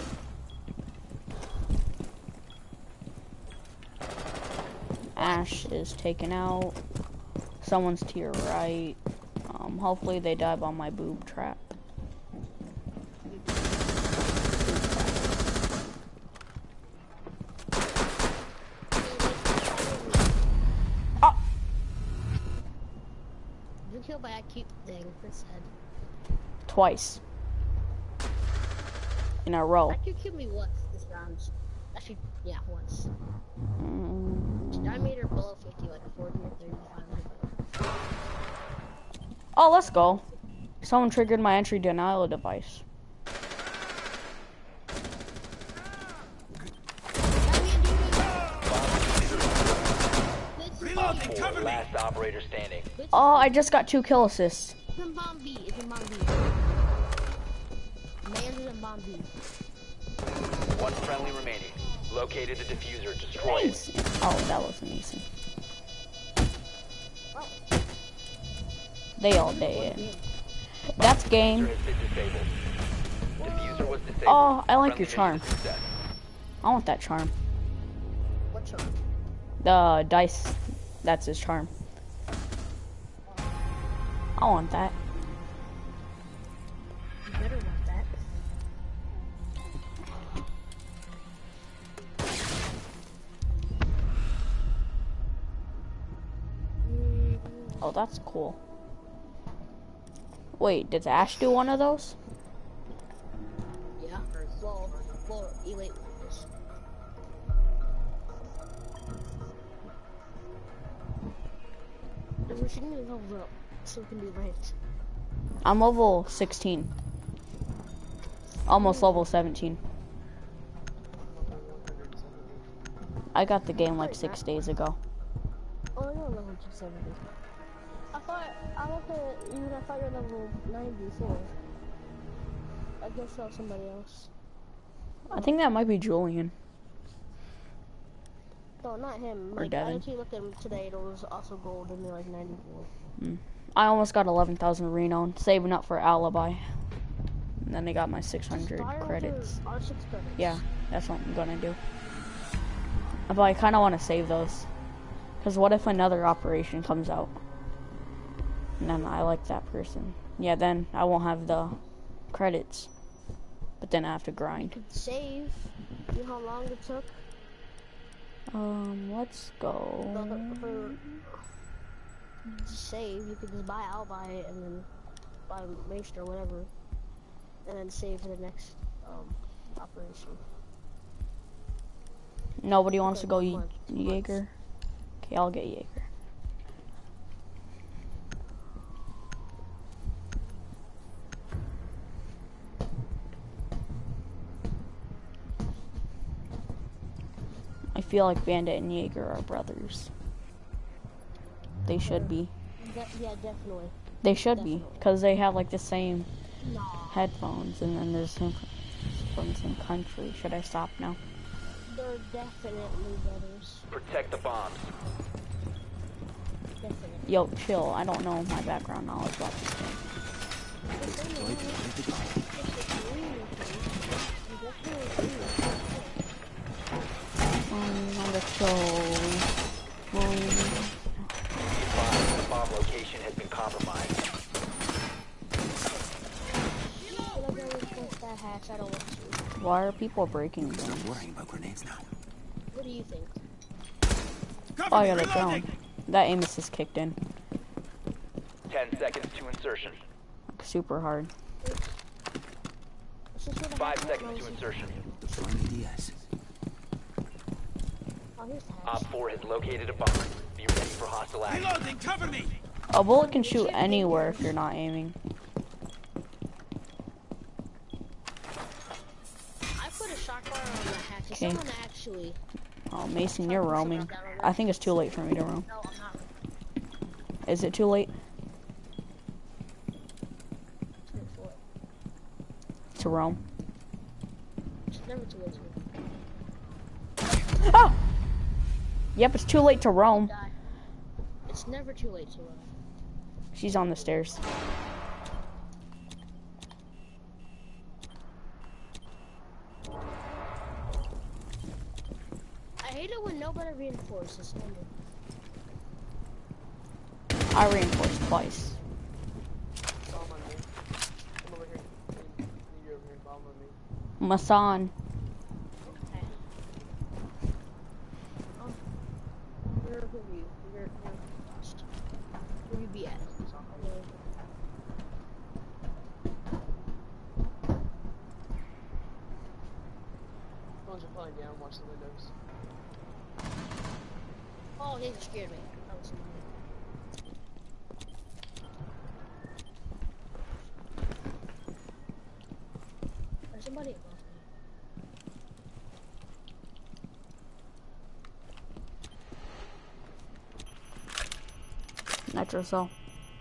Ash is taken out. Someone's to your right. Hopefully they die by my boob trap. Oh! You killed by a cute thing. That's sad. Twice. In a row. Actually, killed me once this round. Actually, yeah, once. Mm. Diameter below 50, like 40 or 35. Oh, let's go. Someone triggered my entry denial device. Op 4, last operator standing. Oh, I just got 2 kill assists. It's in bomb B. It's in bomb B. Man's is in bomb B. One friendly remaining. Located the diffuser. Destroy it. Nice. Oh, that wasn't easy. They all dead. That's Diffuser game. has been disabled. Diffuser was disabled. Oh, I like Friendly your charm. mission success. I want that charm. What charm? The dice. That's his charm. I want that. You better want that. Oh, that's cool. Wait, did Ash do one of those? Yeah. Well, elite ones. should need to level up so we can do ranked. I'm level 16. Almost level 17. I got the game like 6 days ago. Oh, you're level 270. I thought you were level 94. I guess that was somebody else. I think that might be Julian. No, not him. Or Like, Devin. I actually looked at him today, and it was also gold, and they're like 94. I almost got 11,000 renown, saving up for Alibi. And then I got my 600 Spirals credits. are 6 credits. Yeah, that's what I'm gonna do. But I kind of want to save those. Because what if another operation comes out? And then I like that person. Yeah, then I won't have the credits. But then I have to grind. Save. You know how long it took? Let's go. To save, you could just buy Alibi and then buy Maester or whatever. And then save for the next operation. Nobody wants to go months. Jaeger? Okay, I'll get Jaeger. I feel like Bandit and Jaeger are brothers. They should be. Yeah, definitely. They should be, because they have like the same No. headphones, and then there's some from the same country. Should I stop now? They're definitely brothers. Protect the bombs. Definitely. Yo, chill. I don't know my background knowledge about this game. On the show. The bomb location has been compromised. I don't want to. Why are people breaking Stop things? worrying about grenades now. What do you think? Oh, I got it down. That aim assist kicked in. 10 seconds to insertion. Like, super hard. Let's just go to 5 hatch. seconds to insertion. Throwing ADS. Oh, here's the hatch. Op 4 has located a bomb. Be ready for hostile action. Reloading, cover me! A bullet can shoot anywhere if you're not aiming. I put a shock bar on the hatch. Is Okay. someone actually... Oh, Mason, you're roaming. I think it's too late for me to roam. No, I'm not. Is it too late to roam? It's never too late to Ah! Yep, it's too late to roam. die. It's never too late to run. She's on the stairs. I hate it when nobody reinforces. I reinforced twice. Bomb on me. I'm over here. I need you over here. Bomb on me. Masan. Okay. Where are you? You're lost. Where you be at? Phones are falling down. Watch the windows. Oh, they just scared me. That was somebody. There's somebody above me. Nitro cell.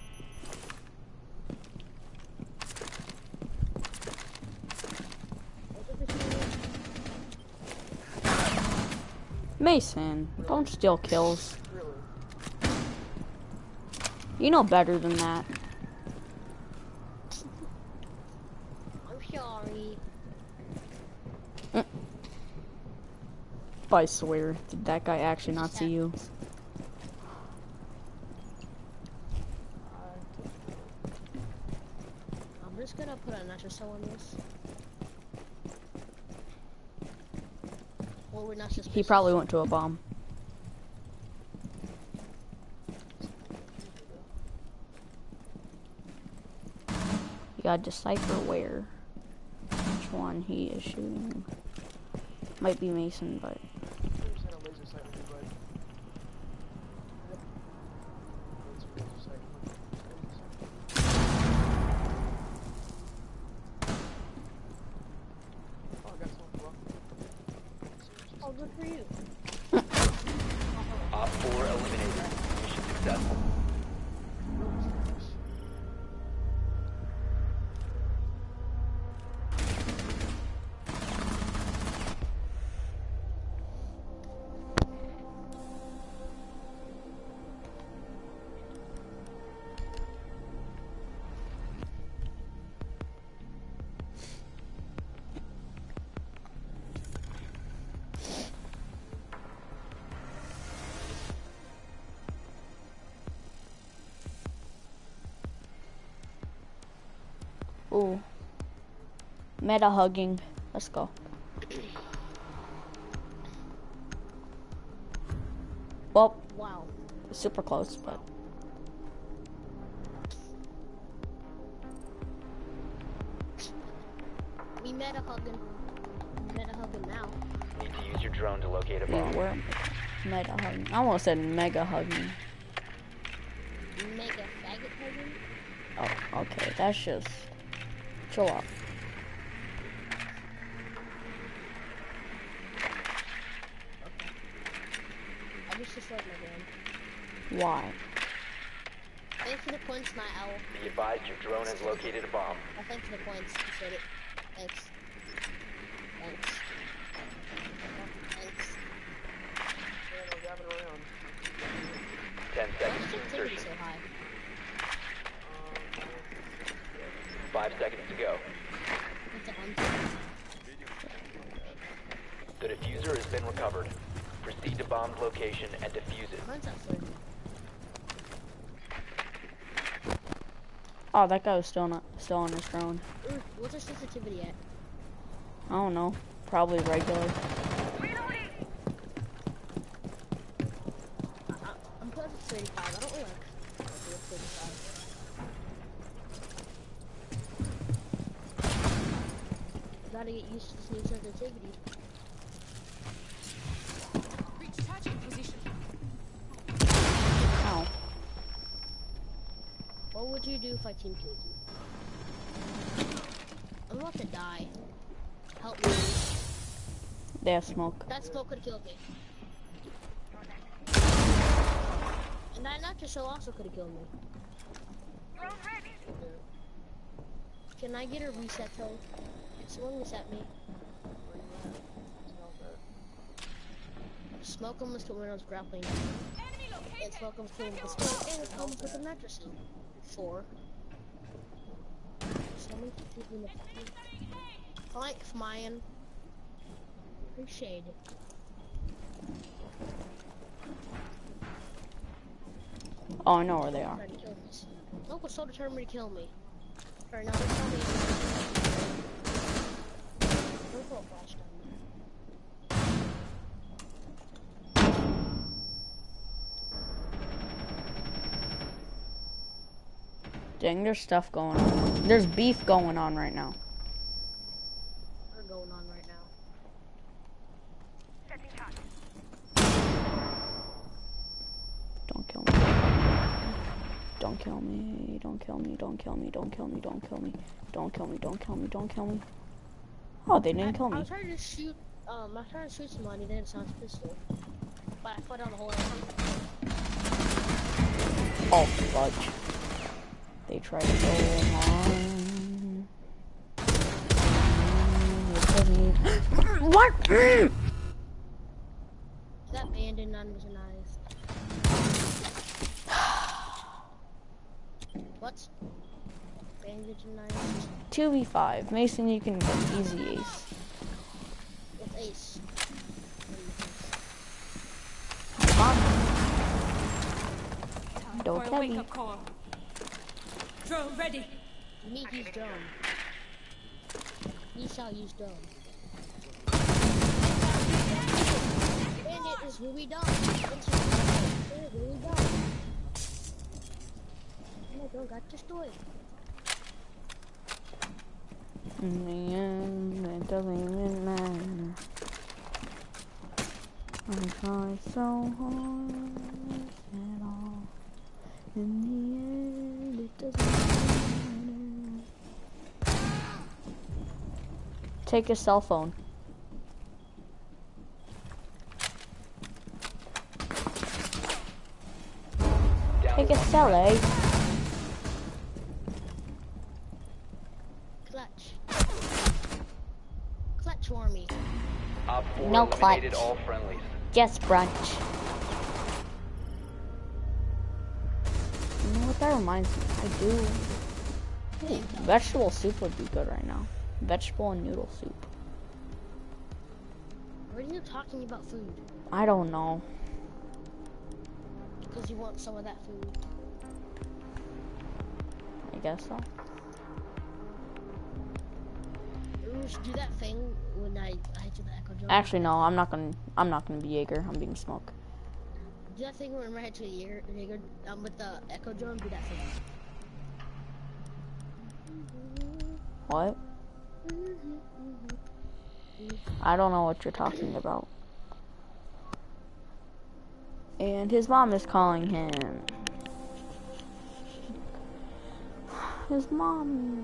Mason, don't steal kills. Really? You know better than that. I'm sorry. I swear, did that guy actually not see you? I'm just gonna put a nitro cell on this. Well, we're not suspicious. He probably went to a bomb. You gotta decipher where. Which one he is shooting. Might be Mason, but... I just had a laser sight with you, bud. That's good for you. Op 4 eliminated. Mission successful. Ooh. Meta hugging. Let's go. Well, Wow. super close, but We meta hugging. Meta hugging now. Need to use your drone to locate a we bomb. were meta hugging. I almost said mega hugging. Mega faggot hugging. Oh, okay. That's just chill out. I just destroyed my game. Why? Thanks for the points, Night Owl. Be advised your drone has located a bomb. Thanks for the points. Appreciate it. Thanks. Thanks. Thanks. Yeah, no gabbing around. 10 Why seconds is to activity insertion. so high? 5 seconds to go. It's a hunt. The diffuser has been recovered. Proceed to bomb's location and defuse it. Mine's at 30. Oh, that guy was still on his drone. Ooh, what's our sensitivity at? I don't know. Probably regular. I'm close to 35. I don't really like 35. Gotta get used to this new sensitivity. Reach target position. Ow. What would you do if I team killed you? I'm about to die. Help me. They have smoke. That smoke could have killed me. And that nutcher shell also could have killed me. Can I get a reset though? Someone reset me. Smoke almost killed me when I was grappling. And smoke almost killed me with the smoke. And almost with the mattress. 4. Someone keep me in the thanks, Mayan. Appreciate it. Oh, I know where they are. Trying to kill this. Look, was so determined to kill me. Alright, now they're telling me. Don't throw a flash down Dang, there's stuff going on. There's beef going on right now. there. They're going on right now. Don't kill me. Don't kill me. Don't kill me. Don't kill me. Don't kill me. Don't kill me. Don't kill me. Don't kill me. Don't kill me. Oh, they didn't kill I me. was trying to shoot, I was trying to shoot somebody, they had a sound pistol. But I fell down the hole. Oh, fudge. They tried to go on. What? That bandit none was nice. What? Bandage nice. 2v5. Mason, you can get easy ace. With ace. Don't For a tell me. wake-up call. Drone ready. Me use drone. He shall use drone. Bandit is really dumb. Bandit is really dumb. Oh my god, got destroyed. In the end, it doesn't even matter. I tried so hard at all. In the end, it doesn't matter. Take your cell phone. Take it silly. Clutch. Clutch for me. Op 4 No eliminated clutch. all friendlies. Just brunch. You know what that reminds me? I do. Ooh, vegetable soup would be good right now. Vegetable and noodle soup. Why are you talking about food? I don't know. Because you want some of that food. I guess so. Rouge, do that thing when I do the echo jump. Actually, no. I'm not gonna be Jaeger. I'm being Smoke. Do that thing when I head to the Jaeger, with the echo drone. Do that thing. What? I don't know what you're talking about. And his mom is calling him. His mom.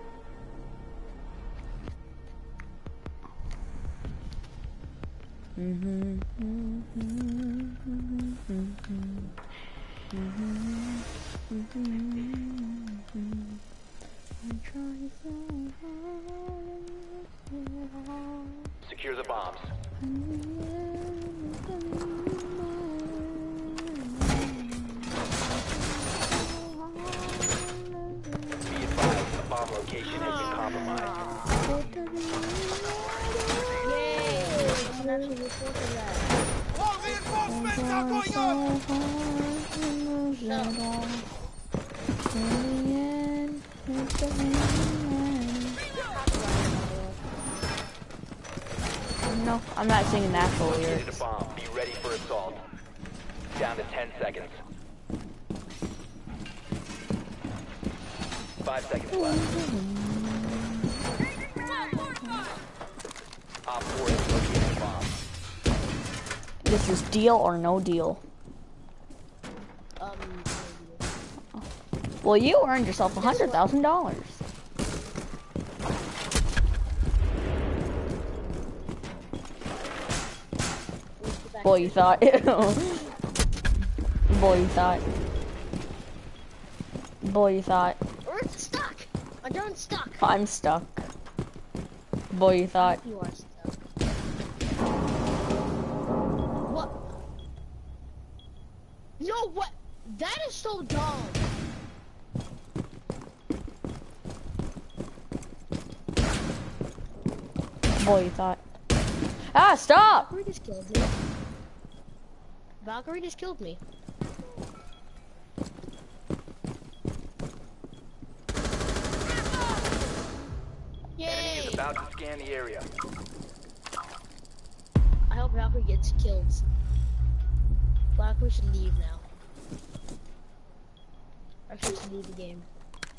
Secure the bombs. Be advised, the bomb location has been compromised. Yay! I'm actually reporting that. More reinforcements are going on! No, I'm not singing the actual Located a lyrics. bomb. Be ready for assault. Down to 10 seconds. 5 seconds left. Op 4 is located a bomb. This is deal or no deal. Well, you earned yourself $100,000. Boy, you thought. Boy, you thought. Boy, you thought. We're stuck. My drone's stuck. I'm stuck. Boy, you thought. You are stuck. What? No, what? That is so dumb. Boy, you thought. Ah, stop! Valkyrie just killed me. Valkyrie just killed me. Enemy is Yay! about to scan the area. I hope Valkyrie gets killed. Valkyrie should leave now. I should leave the game.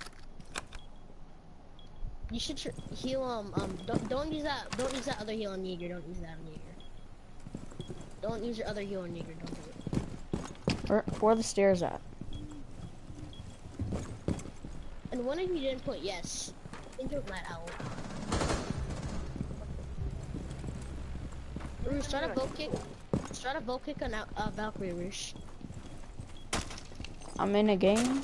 You should heal don't use that other heal on Jaeger. Don't use that on Jaeger. Don't use your other heal on Jaeger. Don't do it. Where are the stairs at? And one of you didn't put yes. I think it was Matt Owl. Rouge, try to vote kick. Try to vote kick on Valkyrie, Rouge. I'm in a game.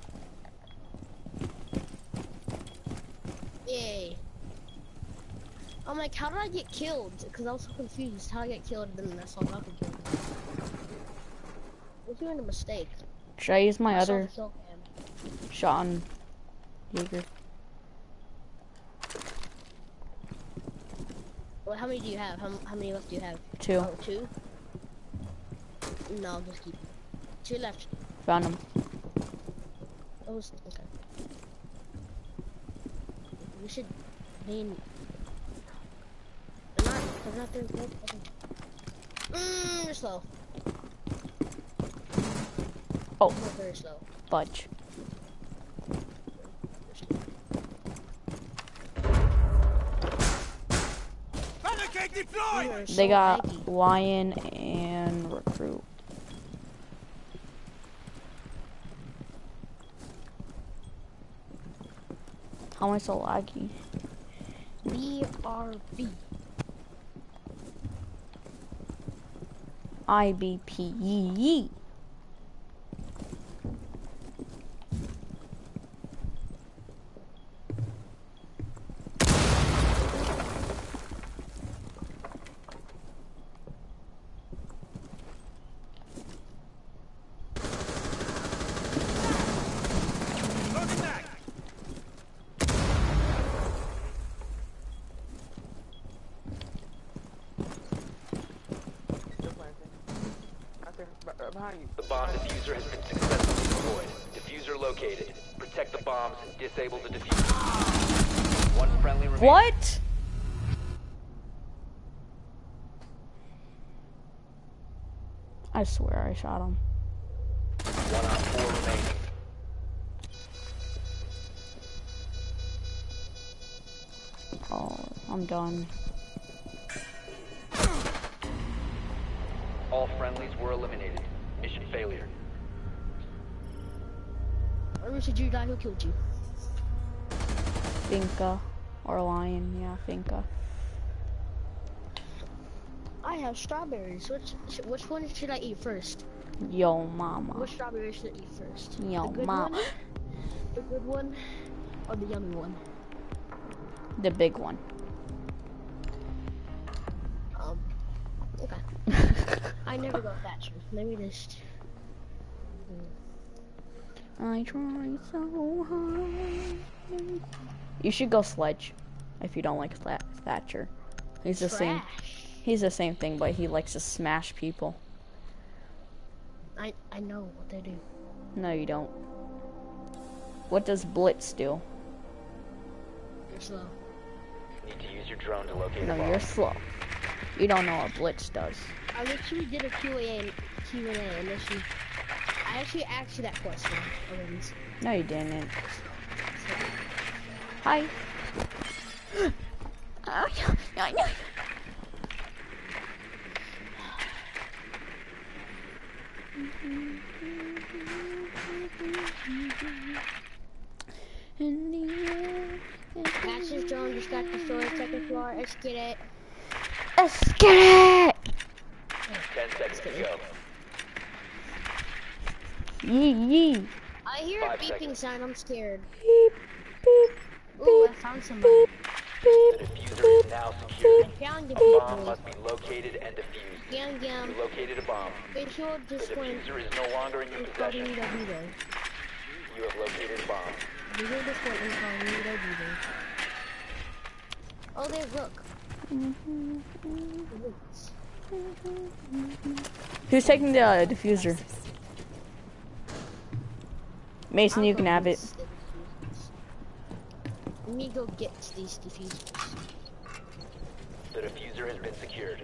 Yay. I'm like, how did I get killed? Because I was so confused. How I get killed and then I saw Valkyrie kill me. We're doing a mistake. Should I use my I saw other the kill cam. shot on Jaeger? Well, how many do you have? How many left do you have? 2. Oh, 2? No, I'll just keep it. 2 left. Found him. Oh, okay. We should name. They're not there. You're slow. Oh, You're very slow. fudge. Barricade deployed! You are They so got laggy. Lion and Recruit. How am I so laggy? BRB. IBPE. Behind you. The bomb diffuser has been successfully destroyed. Diffuser located. Protect the bombs. Disable the diffuser. One friendly remaining. What? I swear I shot him. 1 on 4 remaining. Oh, I'm done. All friendlies were eliminated. Mission failure. Or should you die? Who killed you? Finka. Or lion, yeah, Finka. I have strawberries. Which one should I eat first? Yo, mama. Which strawberry should I eat first? Yo, the good mama. one, the good one, or the yummy one? The big one. Okay. I never got Thatcher. Let me just. I try so hard. You should go Sledge if you don't like Thatcher. He's the same. He's the same thing, but he likes to smash people. I know what they do. No, you don't. What does Blitz do? You're slow. Need to use your drone to locate No, the bomb. you're slow. You don't know what Blitz does. I literally did a Q&A and I actually asked you that question already. No, you didn't. Hi. Patches drone just got destroyed. Second floor. Let's get it. Let's get it! 10 seconds to go. Yee yee. I hear a 5 beeping seconds. sound. I'm scared. Beep, beep, Ooh, I found somebody. The diffuser is now secured. I found the A bomb people. must be located and defused. Yum yum. You located a bomb. Visual The just went. diffuser is no longer in your possession. Incognito. You have located a bomb. Visual just went incognito. Oh, there's Rook. Who's taking the diffuser? Mason, you can have it. Let me go get these diffusers. The diffuser has been secured.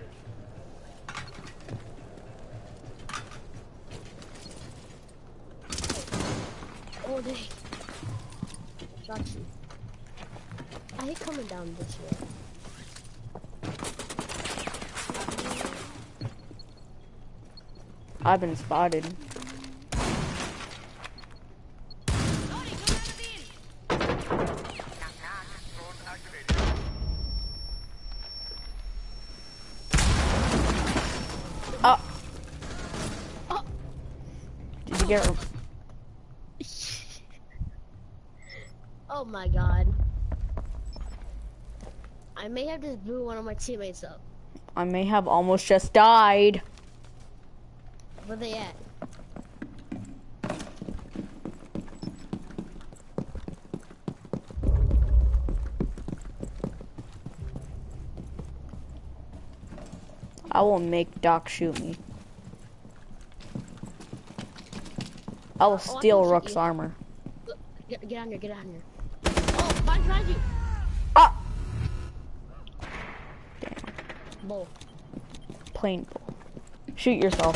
Oh, they got you. I hate coming down this way. I've been spotted. Oh. Did you get? Oh my god. I may have just blew one of my teammates up. I may have almost just died. Where they at? I will make Doc shoot me. I will steal can shoot Rook's you. armor. Get on here, get on here. Oh, behind you! Ah! Bull. Plain bull. Shoot yourself.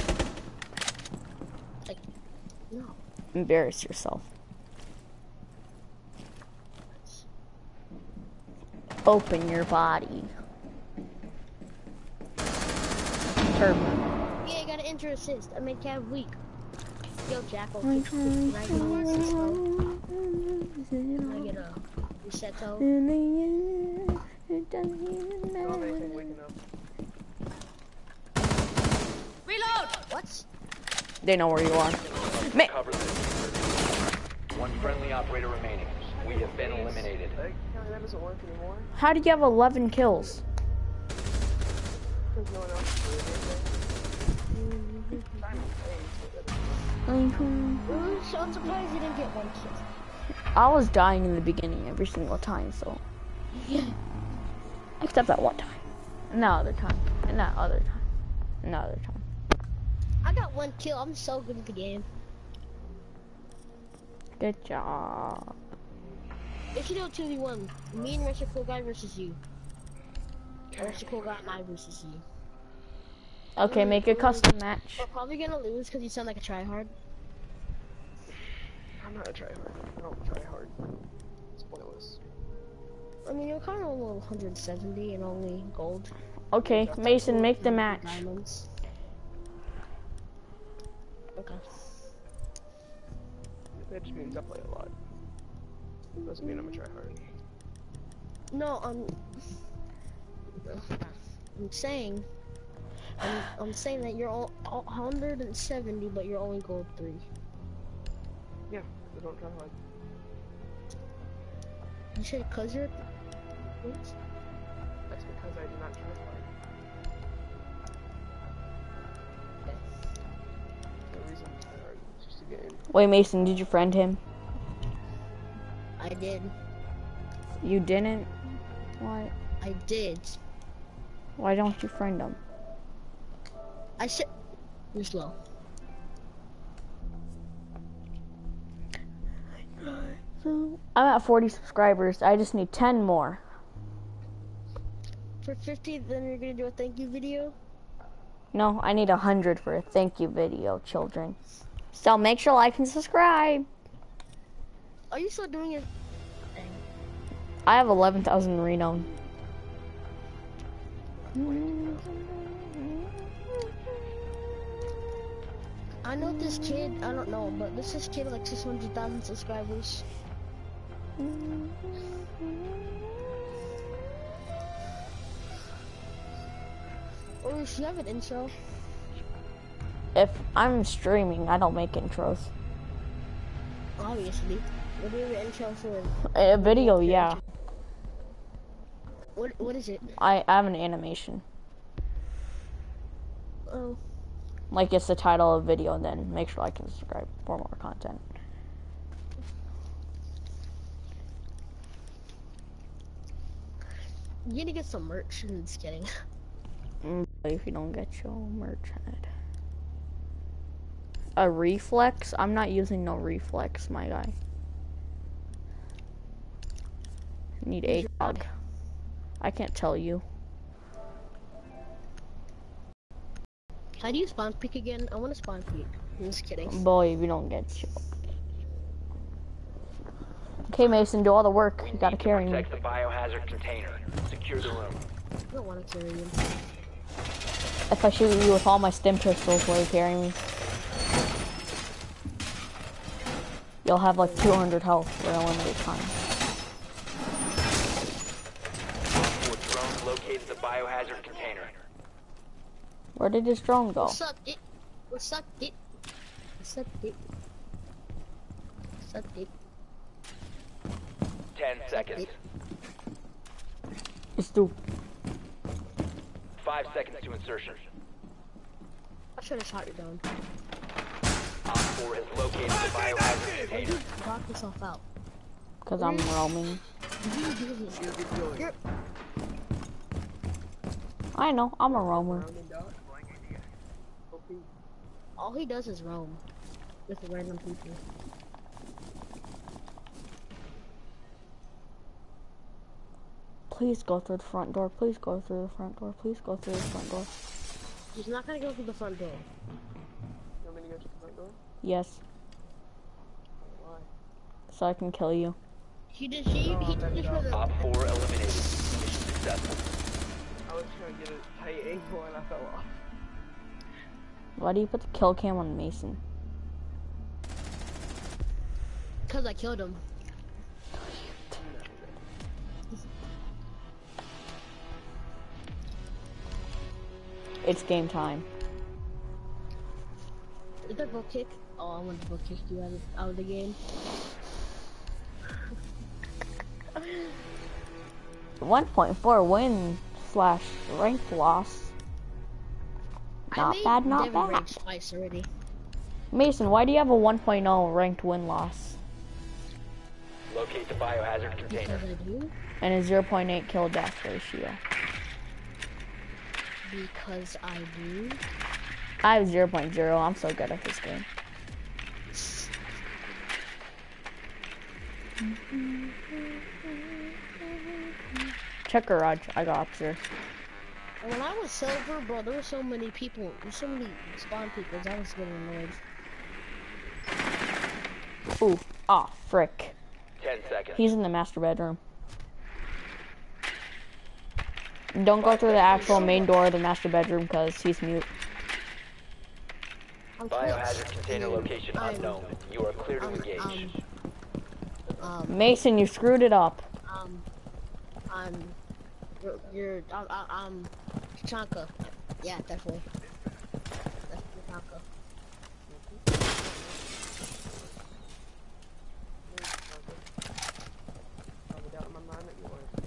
No. Embarrass yourself. Open your body. Perfect. Yeah, I got an enter assist. I made Cav weak. Yo, Jackal. I Can I get a Resetto? Don't make it weak enough. Reload! What? They know where you are. Cover the diffuser. One friendly operator remaining. We have been eliminated. Like, that doesn't work anymore. How do you have 11 kills? Because no one else is doing anything. Time So I'm surprised you didn't get one kill. I was dying in the beginning every single time, so. Except that one time. And that other time. And that other time. And that other time. I got 1 kill. I'm so good at the game. Good job. It should do a 2v1. Me and Mr. Cool Guy versus you. Or Mr. Cool Guy and I versus you. Okay, make a custom match. We're probably gonna lose because you sound like a tryhard. I'm not a tryhard. I don't try hard. It's pointless. I mean, you're kind of only 170 and only gold. Okay, Mason, make the match. Diamonds. Okay. That just means I play a lot. Doesn't mean I'm a tryhard. No, I'm saying, I'm saying that you're all 170, but you're only gold 3. Yeah, I don't try hard. You said cause you're. What? That's because I do not try hard. No reason to try hard. It's just a game. Wait, Mason, did you friend him? I did. You didn't? Why? I did. Why don't you friend him? I said. You're slow. I'm at 40 subscribers. I just need 10 more. For 50, then you're gonna do a thank you video. No, I need 100 for a thank you video, children. So make sure like and subscribe. Are you still doing it? I have 11,000 renown. I know this kid. I don't know, but this kid with like 600,000 subscribers. Or should you have an intro? If I'm streaming, I don't make intros. Obviously. What do you have an intro for? A video, yeah. What is it? I have an animation. Oh. Like it's the title of the video, and then make sure like and subscribe for more content. You need to get some merch. I'm just kidding. If you don't get your merch head. A reflex? I'm not using no reflex, my guy. Need a dog. I can't tell you. How do you spawn peek again? I want to spawn peek. I'm just kidding. Boy, if you don't get you. Okay, Mason, do all the work. You gotta carry me. Protect the biohazard container. Secure the room. I don't want to carry you. If I shoot you with all my stim pistols, will you carry me? You'll have like 200 health for a limited time. Drone located the biohazard container. Where did this drone go? What's up, it? What's up, it? What's up, it? What's up, it? 10 seconds. It's the 5 seconds to insertion. I should have shot you down. Op 4 has located the biohazard container. Block yourself out. because I'm roaming. You're I know, I'm a roamer. all he does is roam with the random people. Please go through the front door. Please go through the front door. Please go through the front door. He's not gonna go through the front door. You want me to go to the front door? Yes, Why? so I can kill you. He did. He did this for the. Op 4 eliminated. Mission successful. I was trying to get a tight angle and I fell off. Why do you put the kill cam on Mason? Cause I killed him. It's game time. Is that book kick? Oh, I want to book kick you out of the game. 1.4 win slash rank loss. Not bad, not Devin bad. ranked twice already. Mason, why do you have a 1.0 ranked win loss? Locate the biohazard container. Because I do. And a 0.8 kill death ratio. Because I do. I have 0.0. I'm so good at this game. Check garage. I got upstairs. When I was silver, bro, there were so many people, so many spawn people, I was getting annoyed. Ooh. Ah, frick. 10 seconds. He's in the master bedroom. Don't go through the actual main door of the master bedroom because he's mute. I'm Biohazard container location I'm- unknown. You are clear to engage. Mason, you screwed it up. I'm Chanka. Yeah, definitely. Definitely Chanka. I doubt in my mind that you weren't.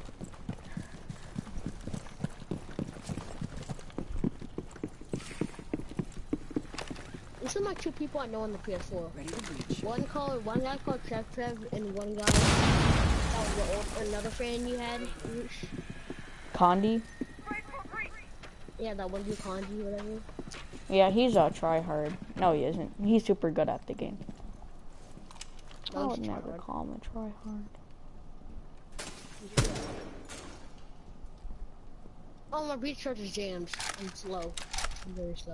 These are my two people I know on the PS4. Ready to breach. One guy called Trev, and one guy that was another friend you had. Condi? Yeah, that one dude Kanji, whatever. Yeah, he's a tryhard. No, he isn't. He's super good at the game. I No, would he's never tryhard. call him a tryhard. Oh, my recharge is jammed. I'm slow. I'm very slow.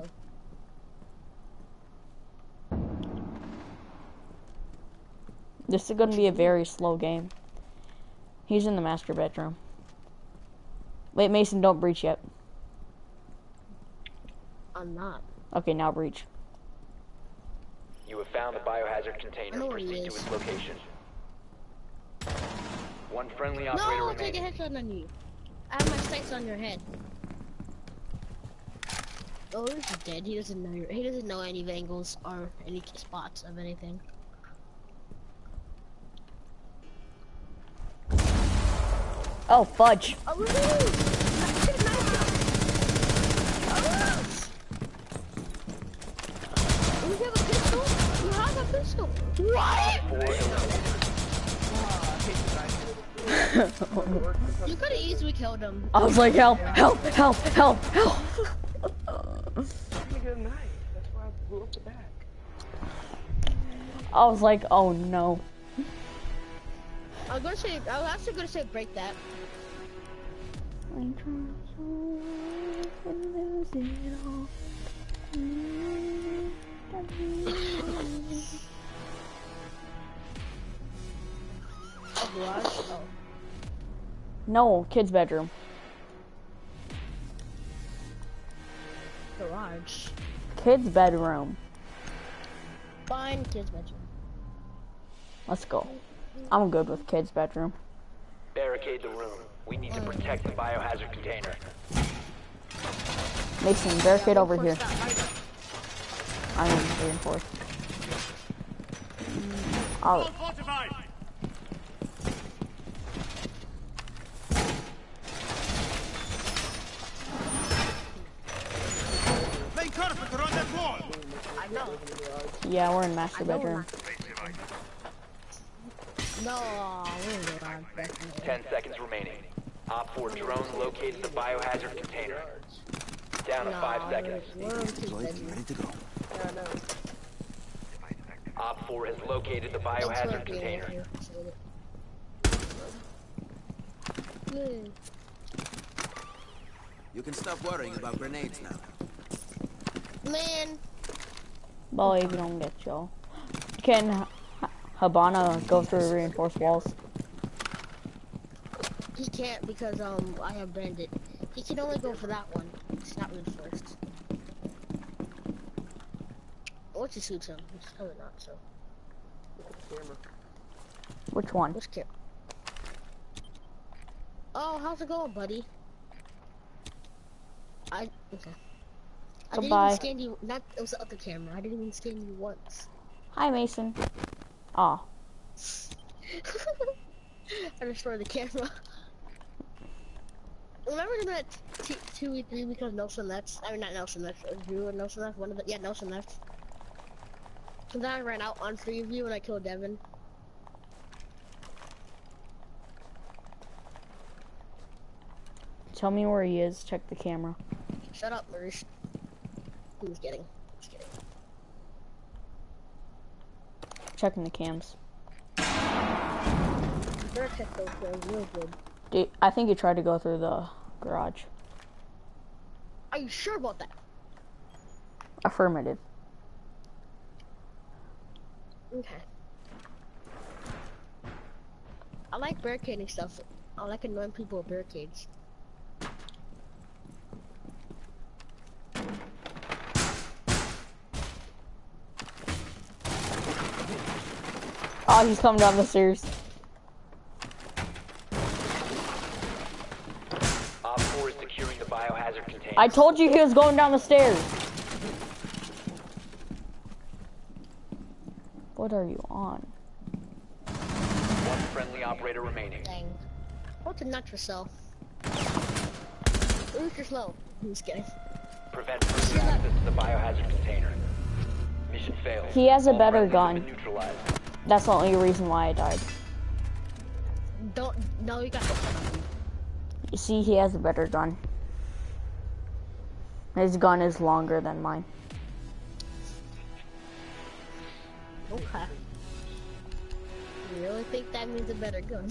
This is gonna be a very slow game. He's in the master bedroom. Wait, Mason, don't breach yet. I'm not. Okay, now breach. You have found the biohazard I container. know where he Proceed to is. its location. One friendly operator No, take a remaining. headshot on you. I have my sights on your head. Oh, he's dead. He doesn't know he doesn't know any angles or any spots of anything. Oh, fudge. Oh, woohoo! You have a pistol? You have a pistol. What? You could have easily killed him. I was like, help, help, help, help, help. Give me a good night. That's why I blew up the back. I was like, oh no. I was actually gonna say break that. A garage? Oh. No, kid's bedroom. Garage. Kid's bedroom. Fine, kid's bedroom. Let's go. I'm good with kid's bedroom. Barricade the room. We need to protect the biohazard container. Mason, barricade over here. Reinforce that. I am reinforced. Oh, Fortified! Main carpenter on that wall! I know. yeah, we're in master I know bedroom. No, we're in garage. Definitely. 10 seconds remaining. Op 4 drone located the biohazard container. Down to 5 seconds. We're in kid's Deployed and bedroom. ready to go. Yeah, I know. Op 4 has located the biohazard container. Good. You can stop worrying about grenades now. Man, Boy, if you don't get y'all. Can Habana go through reinforced walls? he can't because I have bandit. He can only go for that one. It's not reinforced. What's he suits him? It's probably not so. Camera. Which one? What's care? Oh, how's it going, buddy? Okay. I didn't Goodbye. even scan you. Not it was the other camera. I didn't even scan you once. Hi, Mason. Aw. I destroyed the camera. Remember that 2v3 because Nelson left? I mean, not Nelson left. Drew and Nelson left. One of the Nelson left. Cause I ran out on 3 of you and I killed Devin. Tell me where he is. Check the camera. Shut up, Maurice. Who's getting? Just kidding. Checking the cams. Bearcat though feels real good. Dude, I think he tried to go through the garage. Are you sure about that? Affirmative. Okay. I like barricading stuff. I like annoying people with barricades. Oh, he's coming down the stairs. Op 4 is securing the biohazard container. I told you he was going down the stairs. What are you on? One friendly operator remaining. Dang. How to knock yourself? Ooh, you're slow. I'm just kidding. Prevent further access to the biohazard container. Mission failed. He has a All better friendlies have gun. been neutralized. That's the only reason why I died. Don't. No, you got this. You see, he has a better gun. His gun is longer than mine. Okay. You really think that means a better gun?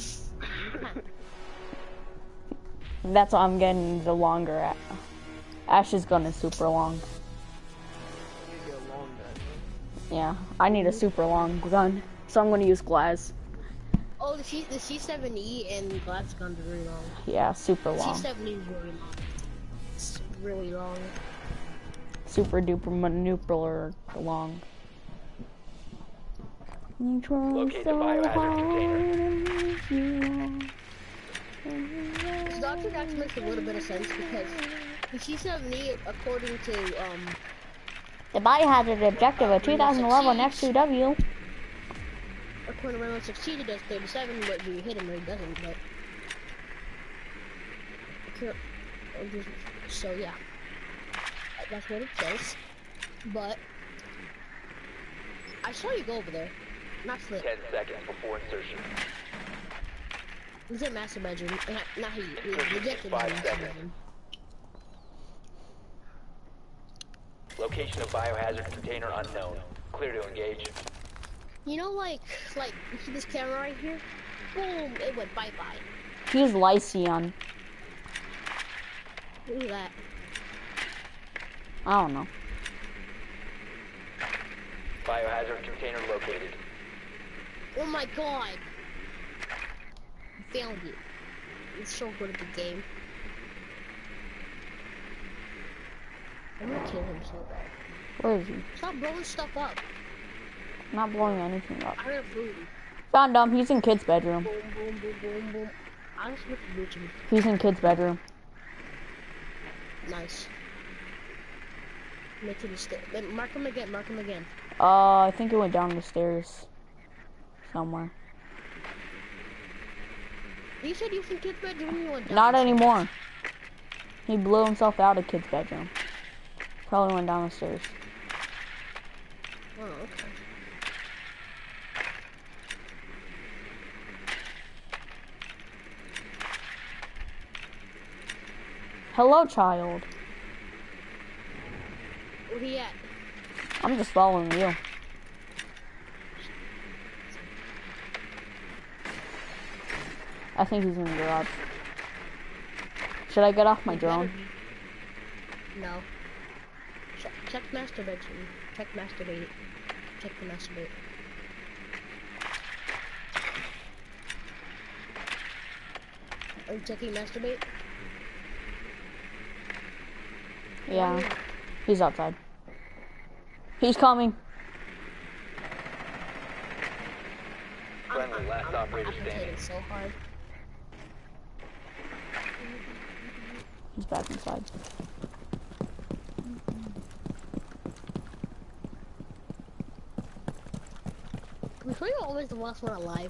That's why I'm getting the longer at. Ash's gun is super long. You get a long gun. Yeah, I need a super long gun, so I'm gonna use Glaz. Oh, the C7E and glass guns are really long. Yeah, super long. C7E is really long. It's really long. Super duper manipulator long. Locate the biohazard container. The Doctor actually makes a little bit of sense because the C7E, according to The biohazard objective of 2011 X2W. according to Rainbow Six Siege, it does 37, but when you hit him, it doesn't. But so yeah, that's what it says. But I saw you go over there. Not flip. 10 seconds before insertion. He's in master bedroom. Not he. He rejected Five the master seconds. bedroom. Location of biohazard container unknown. Clear to engage. You know, like you see this camera right here? Boom! It went bye bye. He's Lycion. Who's that? I don't know. Biohazard container located. Oh my god! Found it. It's so good at the game. I'm gonna kill him so bad. Where is he? Stop blowing stuff up. I'm not blowing anything up. I heard food. Found him. He's in kid's bedroom. Boom, boom, boom, boom, boom. I just went to Gucci. He's in kid's bedroom. Nice. Make it a step. Mark him again. Mark him again. I think it went down the stairs. Somewhere. You said you was in kid's bedroom. You went down. Not anymore. He blew himself out of kid's bedroom. Probably went down the stairs. Oh, okay. Hello, child. Where he at? I'm just following you. I think he's in the garage. Should I get off my drone? No. Check master bedroom. Check masturbate. Check the masturbate. Are you checking masturbate? Yeah. He's outside. He's coming. Friendly, last operator I'm standing. hitting so hard. He's back inside. Before you're always the last one alive.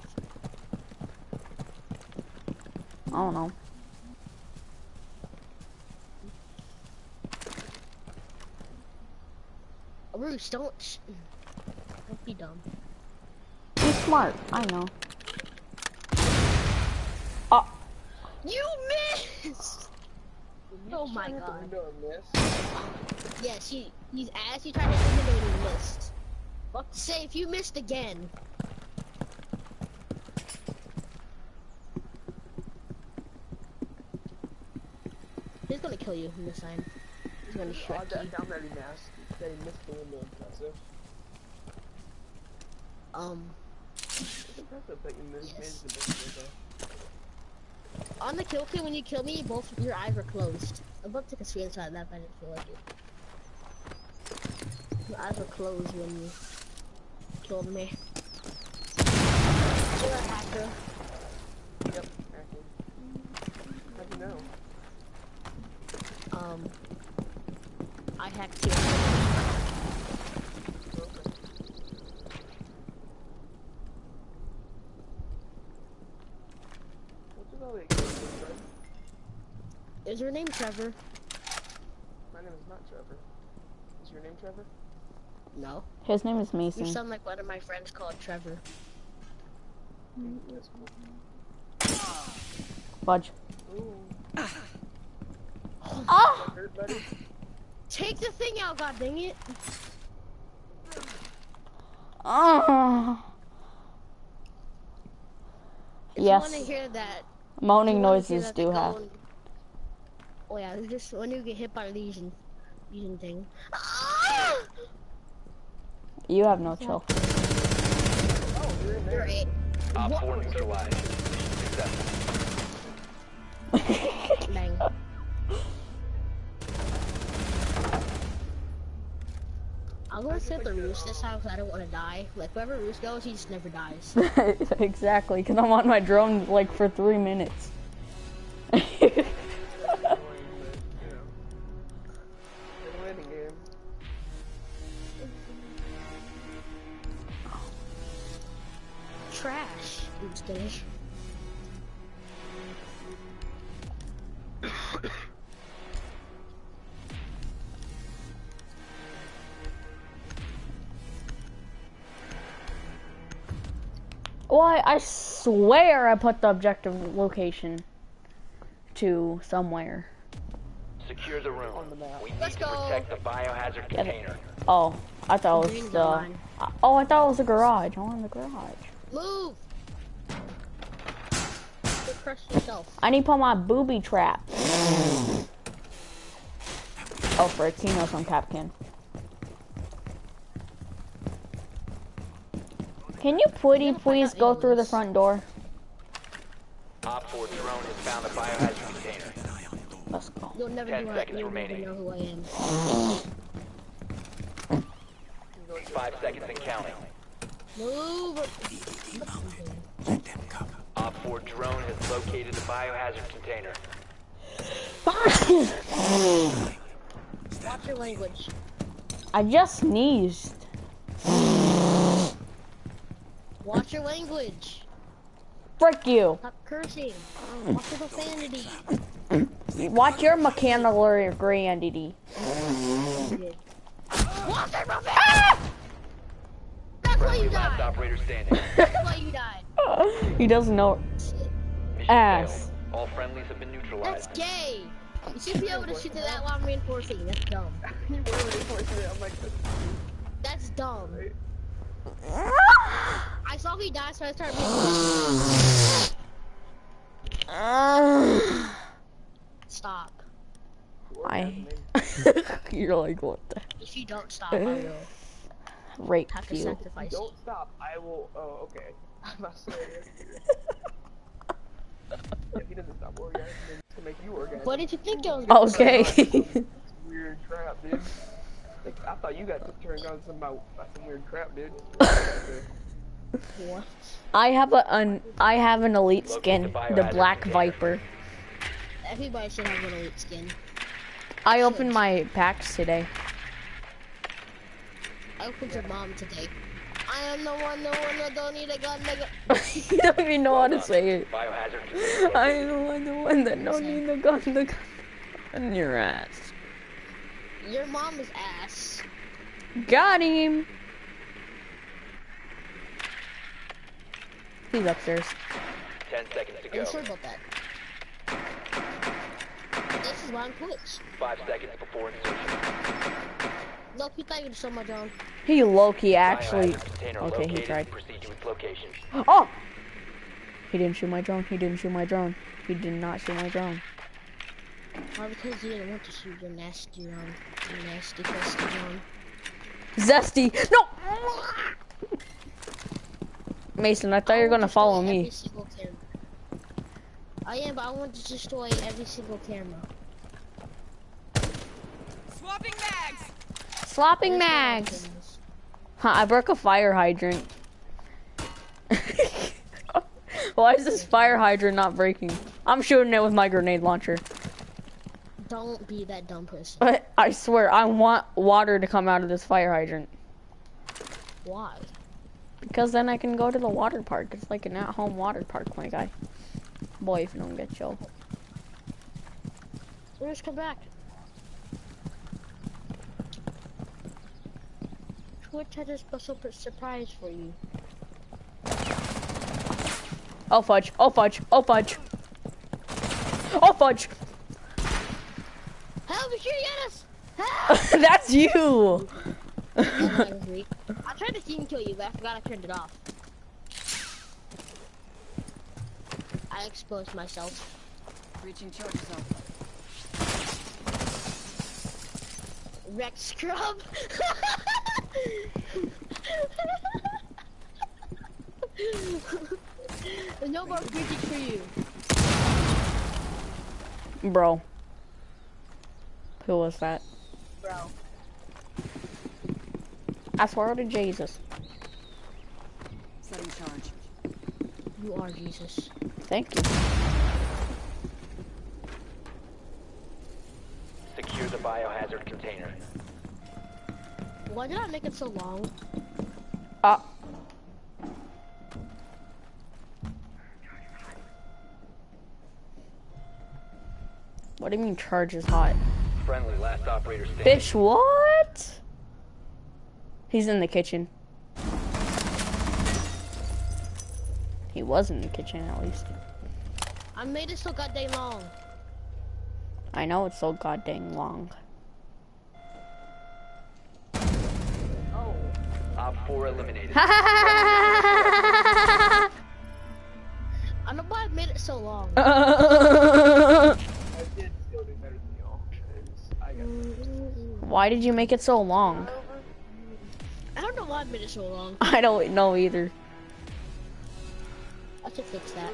I don't know. Bruce, don't be dumb. He's smart. I know. Oh, You missed! Oh my god. Window and miss. Yeah, she He's ass. You tried to intimidate and missed. Fuck to say if you missed again. He's gonna kill you in this time. He's gonna shoot I you. found that he missed. That he missed the window. Impressive. It's impressive that you managed to miss the window. On the kill cam, when you kill me, both your eyes were closed. I'm about to take a screenshot of that, but I didn't feel like it. Your eyes were closed when you killed me. You're a hacker. Yep, hacking. How'd you know? I hacked too. Okay. What's with all the excuses, bro? Is your name Trevor? My name is not Trevor. Is your name Trevor? No. His name is You Mason. sound like one of my friends called Trevor. That's cool. Fudge. Ooh. Oh! That hurt, buddy? Take the thing out, god dang it! Oh. If Yes. you want to hear that, Moaning you wanna hear noises that do the have. cone- Oh yeah, it's just when you get hit by these and thing. You have no chill. Oh, you're in You're there. eight. Op 4 neutralized. Successful. Bang. I'm gonna set the roost this time because I don't want to die. Like wherever roost goes, he just never dies. Exactly, because I'm on my drone like for 3 minutes. Annoying, but, you know. It's a winning game. Trash. I'm just kidding. Why, I swear I put the objective location to somewhere. Secure the room. On the map. We need Let's to go. protect the biohazard Get it. container. Oh, I thought it was Green's the... online. Oh, I thought it was the garage. I want the garage. Move. Go crush yourself. I need to put my booby trap. Oh, frick, he knows I'm Capcan. Can you please go through the front door? Op 4 drone has found the biohazard container. Let's go. You'll never 10 do it. seconds You'll never remaining. know who I am. 5 seconds and counting. Move. Op 4 drone has located the biohazard container. Watch your language. I just sneezed. Watch your language. Frick you. Stop cursing. Watch your profanity. Watch your mechanical grandity. Watch your profanity. That's why you Friendly last died. operator standing. That's why you died. He doesn't know. Mission Ass. failed. All friendlies have been That's neutralized. gay. You should be able to shoot to that while I'm reinforcing. That's dumb. You were reinforcing it. I'm like, That's dumb. right? I saw he died, so I started reinforcing. Stop. I. You're like, what the If you don't stop, I will rape have to you? sacrifice you. Don't stop. I will. Oh, okay. I'm not saying it. If he doesn't stop orgasming, to make you orgasm. What did you think I was gonna Okay. Weird crap, dude. Like, I thought you got turned on some weird crap, dude. What? I have an elite skin, the Black Viper. Everybody should have an elite skin. I opened my packs today. I opened your mom today. I am the one that don't need a gun, nigga. You don't even know how to say it. Biohazard container. I am the one that don't need the gun in your ass. Your mom is ass. Got him. He's upstairs. 10 seconds to Are you go. sure about that? This is why I'm Twitch. 5 seconds before insertion. Look, you thought you could show my drone. He low-key actually. Biohazard container Okay, he located. tried. Proceed to its location. Oh! He didn't shoot my drone. He didn't shoot my drone. He did not shoot my drone. Why? Because you didn't want to shoot your nasty drone. Your nasty, crusty drone. Zesty! No! Mason, I thought you were gonna follow Every me. single camera. I am, but I want to destroy every single camera. Swapping mags! Slopping There's no mags! cameras. Huh, I broke a fire hydrant. Why is this fire hydrant not breaking? I'm shooting it with my grenade launcher. Don't be that dumb person. But I swear, I want water to come out of this fire hydrant. Why? Because then I can go to the water park. It's like an at-home water park, my guy. Boy, if you don't get chill. So just come back. Twitch had a special surprise for you. Oh fudge, oh fudge, oh fudge. Oh fudge! Help me, get us! Help! That's you! That was weak. I tried to team kill you, but I forgot I turned it off. I exposed myself. Reaching charge zone. Rex scrub. There's no more preaching for you. Bro. Who was that? Bro. I swear to Jesus. Setting charge. You are Jesus. Thank you. Secure the biohazard container. Why did I make it so long? What do you mean charge is hot? Friendly, last operator standing. Fish, what? He's in the kitchen. He was in the kitchen at least. I made it so goddamn long. I know it's so goddamn long. Op 4 eliminated. I don't know why I made it so long. I did still do better than y'all. 'Cause I got Why did you make it so long? I don't know why I made it so long. I don't know either. I should fix that.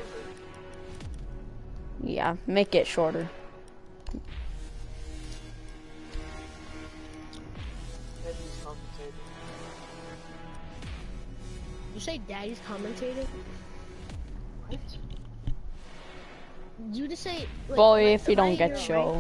Yeah, make it shorter. Daddy's compensated. You say daddy's commentating? What? You just say. Wait, Boy, what- if you am I don't get hearing show.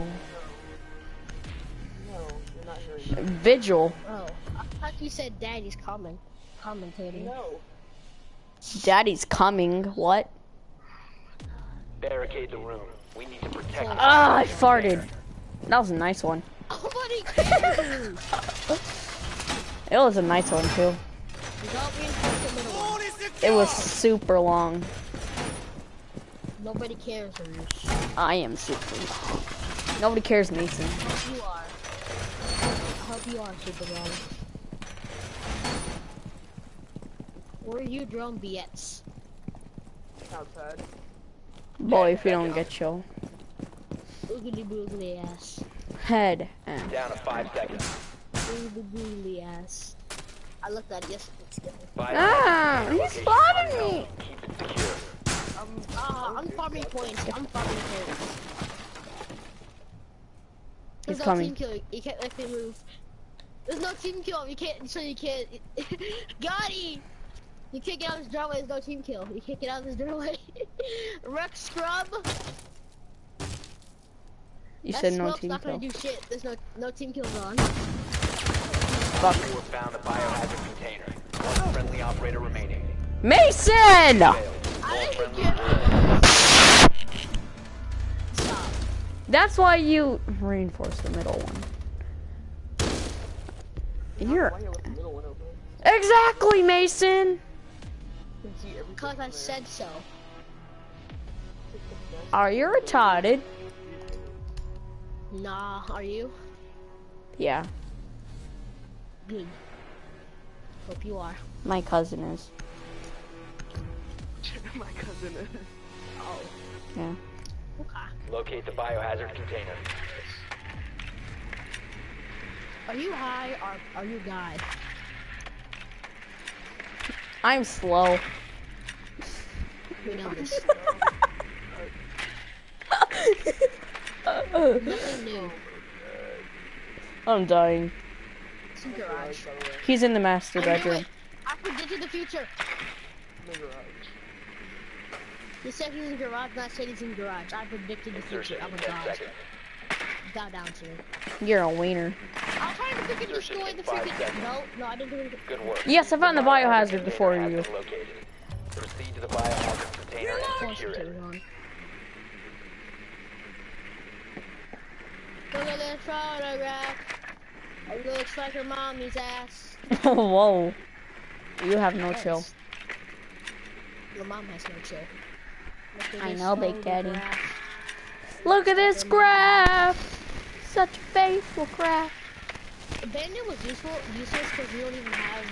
No, you're not hearing me. Vigil. right? Oh, I thought you said daddy's commentating. No. Daddy's coming. What? Barricade the room. We need to protect. Ah, I farted. That was a nice one. Nobody cares. It was a nice one too. Don't reinforce the middle one. It was super long. Nobody cares, Rouge. I am super long. Nobody cares, Mason. You are. I hope you are super long. Where are you, drone BX? Outside. Boy, if you don't get chill. Oogly boogly ass. Head. Down to 5 seconds. Oogly boogly ass. I looked at it yesterday. Ah, he spotted me. Keep it secure. I'm farming points. I'm farming points. He's There's no coming. team kill. You can't let me move. There's no team kill. You can't. So you can't. Gotti! You can't get out of this driveway. There's no team kill. You can't get out of this driveway. Rex scrub. You That said no scrub's team not kill. gonna do shit. There's no team kills on. Fuck. You have found a biohazard container. One friendly operator remaining. Mason! Failed. I All didn't friendly get. Stop. That's why you reinforce the middle one. You're Why you left the middle one open? exactly, Mason. You can see everything Cause I from there. said so. Are you retarded? Nah, are you? Yeah. Good. Hope you are. My cousin is. My cousin is. Oh. Yeah. Okay. Locate the biohazard container. Are you high or are you guy? I'm slow. We know this. Nothing new. I'm dying. It's in garage. He's in the master I knew bedroom. it. I predicted the future. The garage. He said he's in garage, not said he's in garage. I predicted the Insertion future. I'm in a 10 god. seconds. Bow down to me. You're a wiener. I'm trying to freaking Insertion destroy in the 5 freaking. seconds. No, I didn't do it. Good work. Yes, I found the biohazard before Container you. has been located. Proceed to the biohazard container and secure it. Look at this photograph. It looks like her mommy's ass. Whoa. You have no chill. Your mom has no chill. Look at I this know, Big Daddy. photograph. Look at this graph. Such a faithful graph. Bandit was useless because we don't even have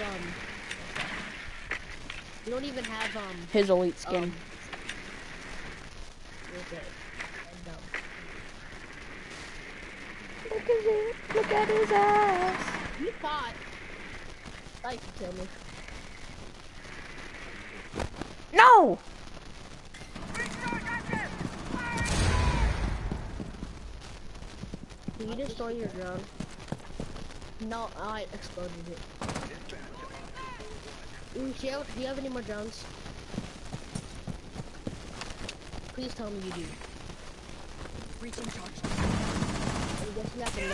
we don't even have His elite skin. okay. Look at it. Look at his ass. You thought you could kill me. No! Can you destroy your drone? No, I exploded it. Do you have any more drones? Please tell me you do. Breaching charge. I guess you have to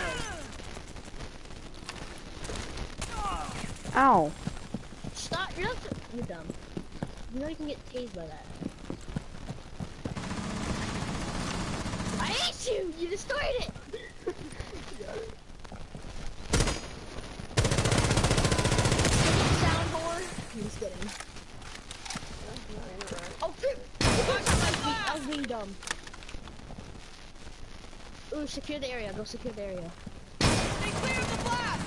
know. Ow. Stop! You're dumb. You know you can get tased by that. I hate you! You destroyed it! Sound whore? I'm just kidding. Oh, shoot! I was being dumb. Ooh, secure the area. Go secure the area. Stay clear of the blast!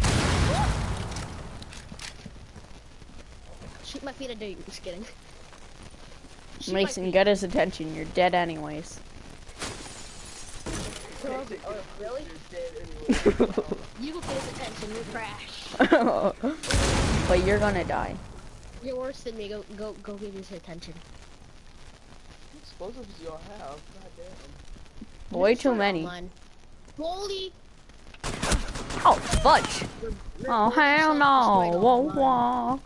Shoot my feet at you. Just kidding. Shoot my Mason, feet. get his attention. You're dead anyways. Oh, really? You will pay his attention. You're trash. But you're gonna die. You're worse than me. Go give his attention. What explosives do y'all have? God damn. Way too many. Holy! Oh, fudge. Oh, hell no. Whoa, whoa.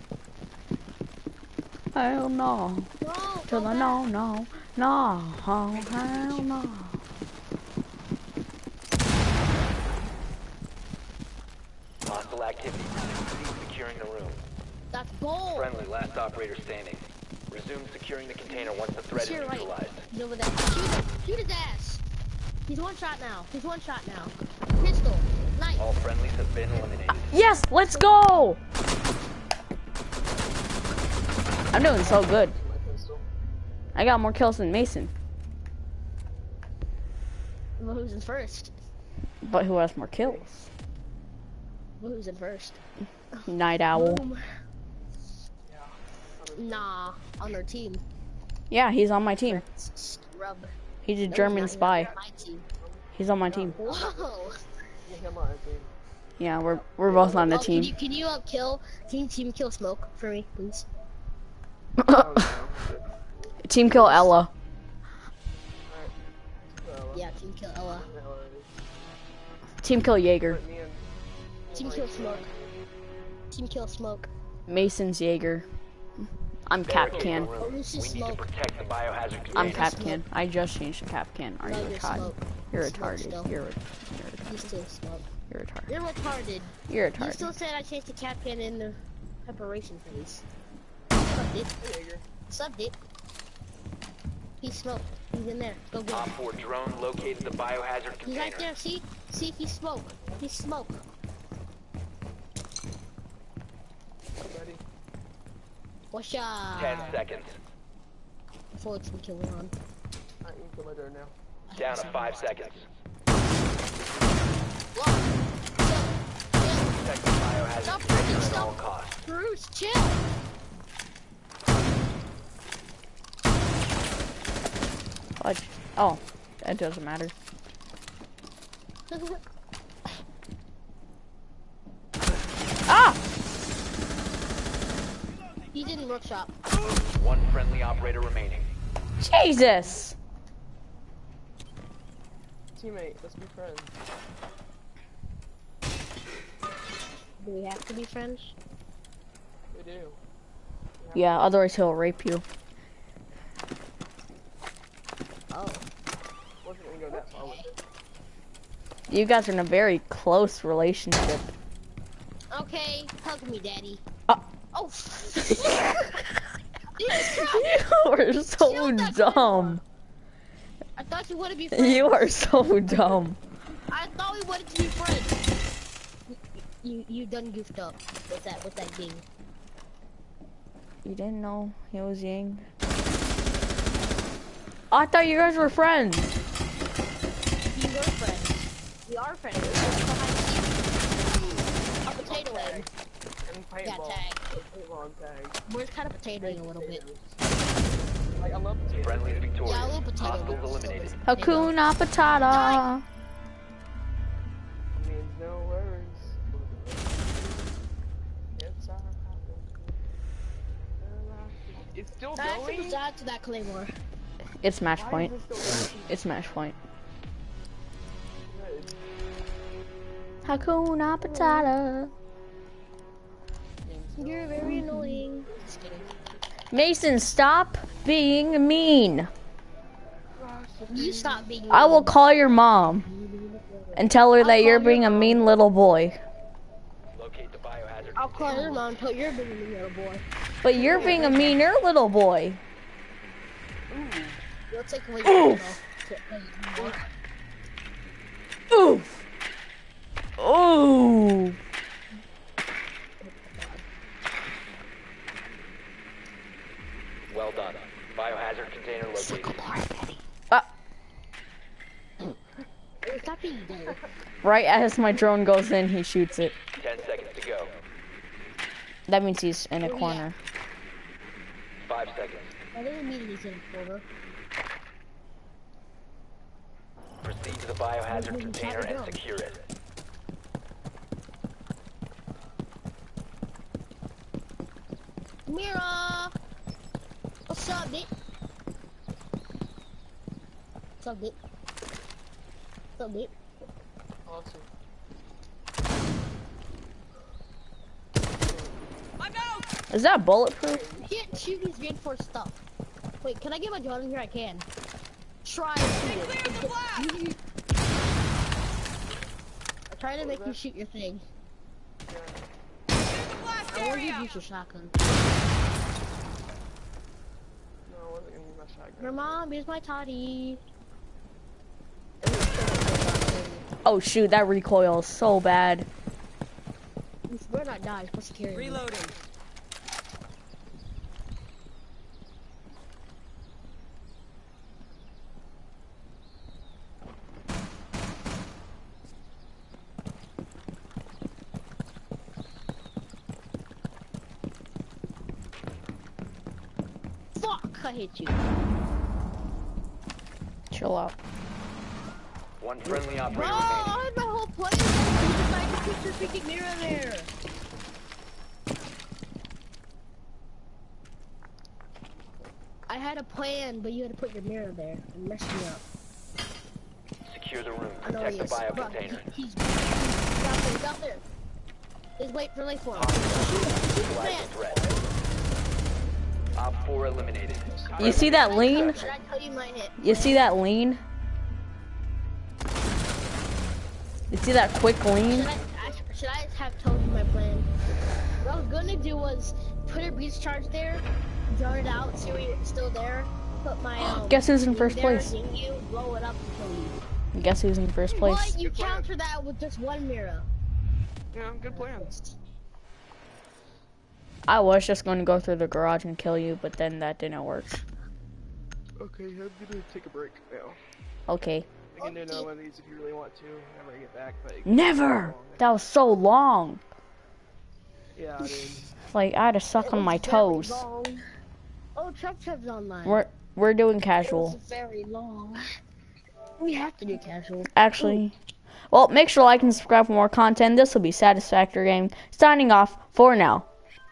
Hell no. To the no, no. No. Oh, hell no. Hostile activity. Proceed securing the room. That's gold! Friendly, last operator standing. Resume securing the container once the threat is He's here, right. neutralized. He's over there. Shoot his ass! He's one shot now. Pistol. Knife. All friendlies have been eliminated. Yes, let's go. I'm doing so good. I got more kills than Mason. Well, who's in first? But who has more kills? Well, who's in first? Night Owl. Boom. Nah, on their team. Yeah, he's on my team. Scrub. He's a No, German he's not. spy. He's on my team. He's on my team. Whoa. Yeah, we're both on the Oh, team. Can you team kill Smoke for me, please? Team kill Ella. Yeah, team kill Ella. Team kill Jaeger. Team kill Smoke. Team kill Smoke. Mason's Jaeger. I'm Capcan. Oh, this We is need to Smoke. protect the biohazard I'm container. Capcan. I just changed to Capcan. Are No, you you're retarded? Smoke. You're Smoke retarded. still. You're retarded. He's still Smoke. You're retarded. You're retarded. You're You retarded. still said I changed to Capcan in the preparation phase. Subbed it. Subbed it. He's Smoke. He's in there. Go get Op him. 4 drone located the biohazard He's right container. there. See? See? He's Smoke. He's Smoke. What's up? 10 seconds. Before it's been killing on. Down to 5 seconds. 10 Protect the biohazard Stop container freaking at all stop. costs. Bruce, chill. Fudge. Oh, that doesn't matter. Ah! He's in workshop. One friendly operator remaining. Jesus! Teammate, let's be friends. Do we have to be friends? We do. Yeah, otherwise he'll rape you. Oh. Wasn't gonna go that far with it. You guys are in a very close relationship. Okay, hug me, daddy. Ah. Oh. Jesus Christ. You are so Shield that dumb. I thought you wanted to be friends. You are so dumb. I thought we wanted to be friends. You done goofed up with that game. You didn't know he was Ying? I thought you guys were friends. We were friends. We are friends. A potato egg. And Got paintball. tagged. Paintball and tag. We're kind of potatoing a little bit. Like, I love potatoes. Friendly victorious. Yeah, a little potato. Hostiles but eliminated. still potato. Hakuna Patata. Means no worries. It's our It's still I actually going? was add to that Claymore. It's match Why point. is it still going? It's match point. Good. Hakuna Patata. You're very annoying. Just kidding. Mason, stop being mean. You stop being I will call your mom and tell her that you're being a mean little boy. Locate the biohazard I'll call container. your mom, but you're being a little boy. But you're being a meaner little boy. You'll take away your Oof. Ooh. Well done. Biohazard container located. Stop being gay. Right as my drone goes in, he shoots it. 10 seconds to go. That means he's in a Where he corner. 5 seconds. I didn't mean he's in a corner. Proceed to the biohazard container and secure it. Mira! What's up, Dick? What's up, Dick? What's up, Dick? Awesome. Is that bulletproof? You can't shoot these reinforced stuff. Wait, can I get my gun in here? I can. Try and shoot it. I'm trying to make you shoot your thing. I want you to use your shotgun. No, I wasn't gonna use my shotgun. Your mom is my toddy. Oh shoot, that recoil is so bad. You better not die. It's supposed to carry me. Reloading. Fuck! I hit you. Chill out. One friendly Bro, operator remaining. I had my whole plan. I just put your freaking mirror there. I had a plan, but you had to put your mirror there and mess me up. Secure the room. I know Protect he the is. bio Bro, container. he's out there. Just wait for for him. Shoot the Flag man. the threat. Op 4 eliminated. You see that lean? Should I tell you my hit? You see that lean? You see that quick lean? Should I have told you my plan? What I was gonna do was put a breach charge there, draw it out, see it's still there, put my Guess who's in first there, place? ding you, blow it up and kill you. Guess who's in first place? But you counter that with just one mirror. Yeah, good plan. I was just going to go through the garage and kill you, but then that didn't work. Okay, I'm gonna take a break now. Okay. We can do another one of these if you really want to, whenever I get back, but... Never! That was so long. Yeah, I did. Like, I had to suck on It my was very toes. long. Oh, Chub's online. We're doing It was casual. very long. We have to do casual. Actually, well, make sure to like and subscribe for more content. This will be Satisfactory Game. Signing off for now.